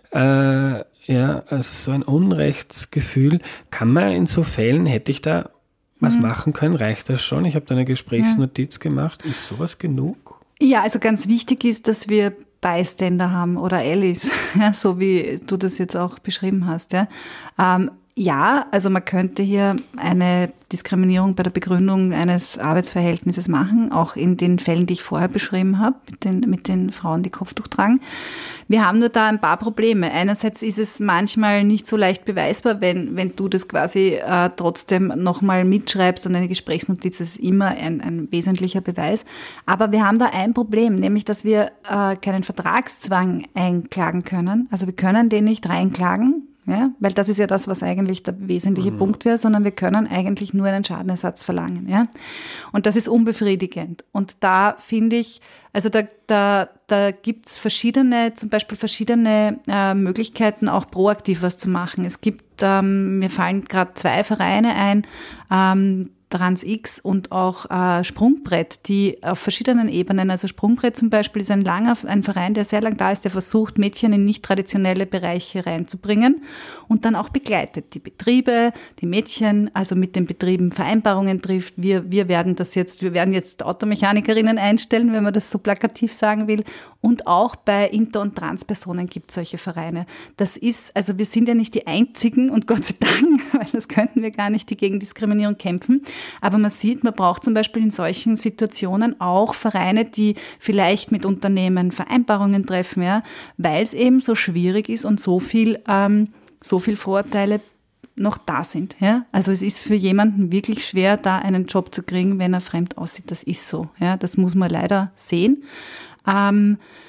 äh, ja, also so ein Unrechtsgefühl. Kann man in so Fällen, hätte ich da was mhm. machen können? Reicht das schon? Ich habe da eine Gesprächsnotiz ja. gemacht. Ist sowas genug? Ja, also ganz wichtig ist, dass wir Bystander haben oder Allies, ja, so wie du das jetzt auch beschrieben hast. Ja. Ähm, Ja, also man könnte hier eine Diskriminierung bei der Begründung eines Arbeitsverhältnisses machen, auch in den Fällen, die ich vorher beschrieben habe, mit den, mit den Frauen, die Kopftuch tragen. Wir haben nur da ein paar Probleme. Einerseits ist es manchmal nicht so leicht beweisbar, wenn, wenn du das quasi äh, trotzdem nochmal mitschreibst und eine Gesprächsnotiz ist immer ein, ein wesentlicher Beweis. Aber wir haben da ein Problem, nämlich, dass wir äh, keinen Vertragszwang einklagen können. Also wir können den nicht reinklagen. Ja, weil das ist ja das, was eigentlich der wesentliche mhm. Punkt wäre, sondern wir können eigentlich nur einen Schadenersatz verlangen. Ja? Und das ist unbefriedigend. Und da finde ich, also da, da, da gibt es verschiedene, zum Beispiel verschiedene äh, Möglichkeiten, auch proaktiv was zu machen. Es gibt, ähm, mir fallen gerade zwei Vereine ein, ähm, TransX und auch äh, Sprungbrett, die auf verschiedenen Ebenen, also Sprungbrett zum Beispiel ist ein langer, ein Verein, der sehr lang da ist, der versucht, Mädchen in nicht traditionelle Bereiche reinzubringen und dann auch begleitet die Betriebe, die Mädchen, also mit den Betrieben Vereinbarungen trifft. Wir, wir werden das jetzt, wir werden jetzt Automechanikerinnen einstellen, wenn man das so plakativ sagen will. Und auch bei Inter- und Transpersonen gibt es solche Vereine. Das ist, also wir sind ja nicht die einzigen und Gott sei Dank, weil das könnten wir gar nicht, die gegen Diskriminierung kämpfen. Aber man sieht, man braucht zum Beispiel in solchen Situationen auch Vereine, die vielleicht mit Unternehmen Vereinbarungen treffen, ja, weil es eben so schwierig ist und so viel, ähm, so viel Vorurteile noch da sind. Ja? Also es ist für jemanden wirklich schwer, da einen Job zu kriegen, wenn er fremd aussieht. Das ist so. Ja? Das muss man leider sehen. Ähm,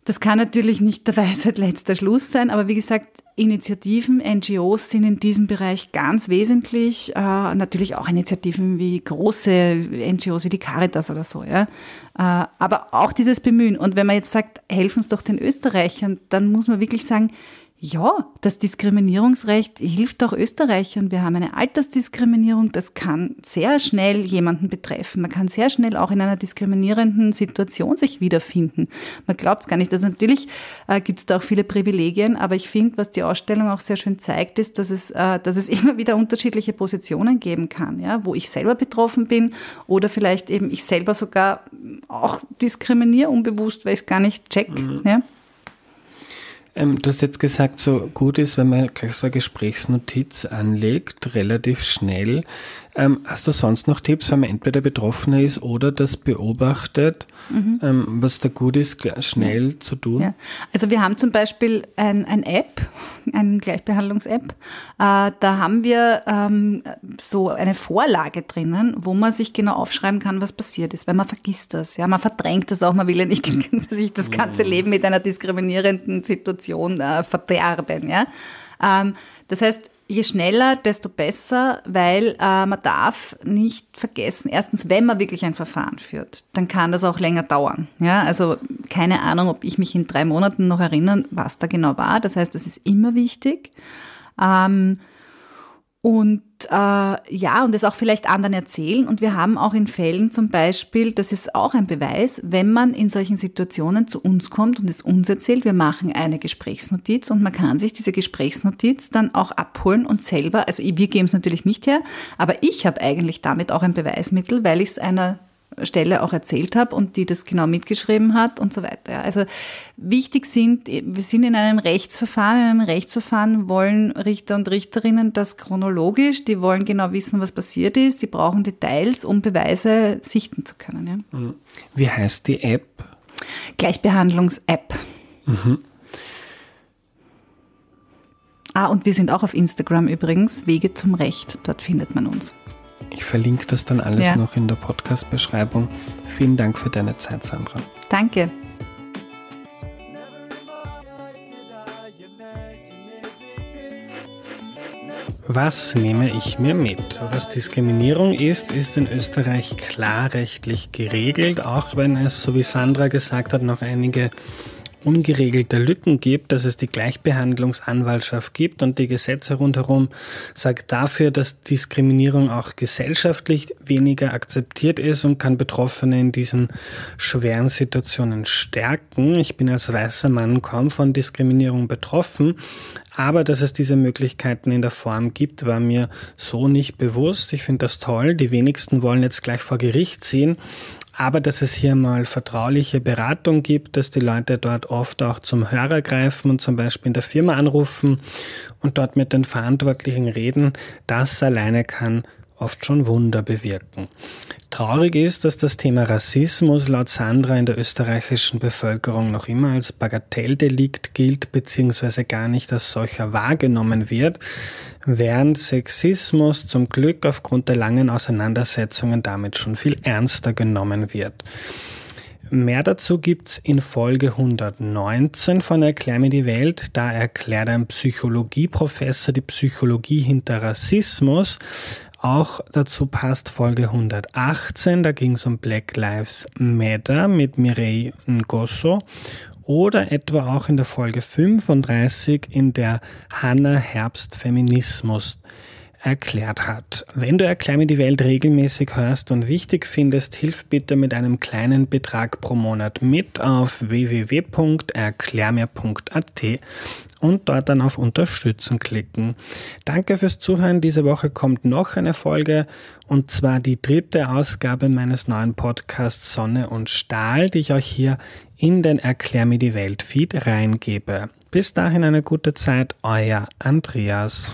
Das kann natürlich nicht der Weisheit letzter Schluss sein, aber wie gesagt, Initiativen, N G Os sind in diesem Bereich ganz wesentlich. Äh, natürlich auch Initiativen wie große N G Os wie die Caritas oder so. Ja. Äh, aber auch dieses Bemühen. Und wenn man jetzt sagt, helfen uns doch den Österreichern, dann muss man wirklich sagen, ja, das Diskriminierungsrecht hilft auch Österreichern. Wir haben eine Altersdiskriminierung, das kann sehr schnell jemanden betreffen. Man kann sehr schnell auch in einer diskriminierenden Situation sich wiederfinden. Man glaubt es gar nicht. Also natürlich äh, gibt es da auch viele Privilegien, aber ich finde, was die Ausstellung auch sehr schön zeigt, ist, dass es, äh, dass es immer wieder unterschiedliche Positionen geben kann, ja, wo ich selber betroffen bin oder vielleicht eben ich selber sogar auch diskriminiere unbewusst, weil ich es gar nicht check. Mhm. Ja. Ähm, du hast jetzt gesagt, so gut ist, wenn man gleich so eine Gesprächsnotiz anlegt, relativ schnell. Ähm, hast du sonst noch Tipps, wenn man entweder Betroffener ist oder das beobachtet, mhm. ähm, was da gut ist, schnell ja. zu tun? Ja. Also wir haben zum Beispiel ein, ein App, eine Gleichbehandlungs-App. Äh, da haben wir ähm, so eine Vorlage drinnen, wo man sich genau aufschreiben kann, was passiert ist, weil man vergisst das. Ja, man verdrängt das auch, man will ja nicht sich das ganze Leben mit einer diskriminierenden Situation äh, verderben. Ja? Ähm, das heißt, je schneller, desto besser, weil äh, man darf nicht vergessen, erstens, wenn man wirklich ein Verfahren führt, dann kann das auch länger dauern. Ja? Also keine Ahnung, ob ich mich in drei Monaten noch erinnern, was da genau war. Das heißt, das ist immer wichtig. Ähm, und äh, ja, und das auch vielleicht anderen erzählen. Und wir haben auch in Fällen zum Beispiel, das ist auch ein Beweis, wenn man in solchen Situationen zu uns kommt und es uns erzählt, wir machen eine Gesprächsnotiz und man kann sich diese Gesprächsnotiz dann auch abholen und selber, also wir geben es natürlich nicht her, aber ich habe eigentlich damit auch ein Beweismittel, weil ich es einer Stelle auch erzählt habe und die das genau mitgeschrieben hat und so weiter. Also wichtig sind, wir sind in einem Rechtsverfahren, in einem Rechtsverfahren wollen Richter und Richterinnen das chronologisch, die wollen genau wissen, was passiert ist, die brauchen Details, um Beweise sichten zu können. Ja. Wie heißt die App? Gleichbehandlungs-App. Mhm. Ah, und wir sind auch auf Instagram übrigens, Wege zum Recht, dort findet man uns. Ich verlinke das dann alles ja. noch in der Podcast-Beschreibung. Vielen Dank für deine Zeit, Sandra. Danke. Was nehme ich mir mit? Was Diskriminierung ist, ist in Österreich klar rechtlich geregelt, auch wenn es, so wie Sandra gesagt hat, noch einige ungeregelte Lücken gibt, dass es die Gleichbehandlungsanwaltschaft gibt und die Gesetze rundherum sagt dafür, dass Diskriminierung auch gesellschaftlich weniger akzeptiert ist und kann Betroffene in diesen schweren Situationen stärken. Ich bin als weißer Mann kaum von Diskriminierung betroffen, aber dass es diese Möglichkeiten in der Form gibt, war mir so nicht bewusst. Ich finde das toll. Die wenigsten wollen jetzt gleich vor Gericht ziehen. Aber dass es hier mal vertrauliche Beratung gibt, dass die Leute dort oft auch zum Hörer greifen und zum Beispiel in der Firma anrufen und dort mit den Verantwortlichen reden, das alleine kann oft schon Wunder bewirken. Traurig ist, dass das Thema Rassismus laut Sandra in der österreichischen Bevölkerung noch immer als Bagatelldelikt gilt bzw. gar nicht als solcher wahrgenommen wird, während Sexismus zum Glück aufgrund der langen Auseinandersetzungen damit schon viel ernster genommen wird. Mehr dazu gibt's in Folge hundertneunzehn von Erklär mir die Welt. Da erklärt ein Psychologieprofessor die Psychologie hinter Rassismus. Auch dazu passt Folge hundertachtzehn, da ging es um Black Lives Matter mit Mireille Ngosso. Oder etwa auch in der Folge fünfunddreißig, in der Hannah Herbst Feminismus erklärt hat. Wenn du Erklär mir die Welt regelmäßig hörst und wichtig findest, hilf bitte mit einem kleinen Betrag pro Monat mit auf w w w punkt erklärmir punkt a t und dort dann auf Unterstützen klicken. Danke fürs Zuhören. Diese Woche kommt noch eine Folge und zwar die dritte Ausgabe meines neuen Podcasts Sonne und Stahl, die ich euch hier in den Erklär mir die Welt Feed reingebe. Bis dahin eine gute Zeit, euer Andreas.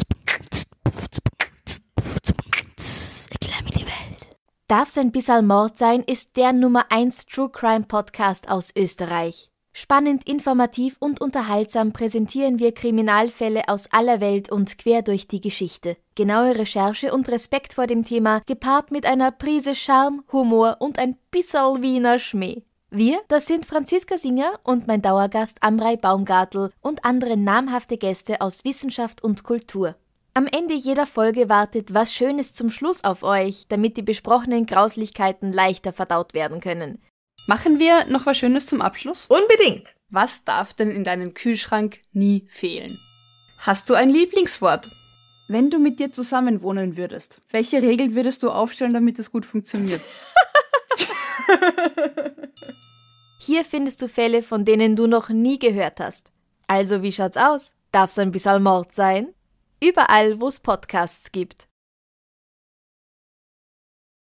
Erklär mir die Welt. Darf's ein bisschen Mord sein ist der Nummer eins True Crime Podcast aus Österreich. Spannend, informativ und unterhaltsam präsentieren wir Kriminalfälle aus aller Welt und quer durch die Geschichte. Genaue Recherche und Respekt vor dem Thema, gepaart mit einer Prise Charme, Humor und ein bisschen Wiener Schmäh. Wir, das sind Franziska Singer und mein Dauergast Amrei Baumgartl und andere namhafte Gäste aus Wissenschaft und Kultur. Am Ende jeder Folge wartet was Schönes zum Schluss auf euch, damit die besprochenen Grauslichkeiten leichter verdaut werden können. Machen wir noch was Schönes zum Abschluss? Unbedingt! Was darf denn in deinem Kühlschrank nie fehlen? Hast du ein Lieblingswort? Wenn du mit dir zusammen wohnen würdest, welche Regeln würdest du aufstellen, damit es gut funktioniert? Hier findest du Fälle, von denen du noch nie gehört hast. Also wie schaut's aus? Darf's ein bisschen Mord sein? Überall, wo es Podcasts gibt.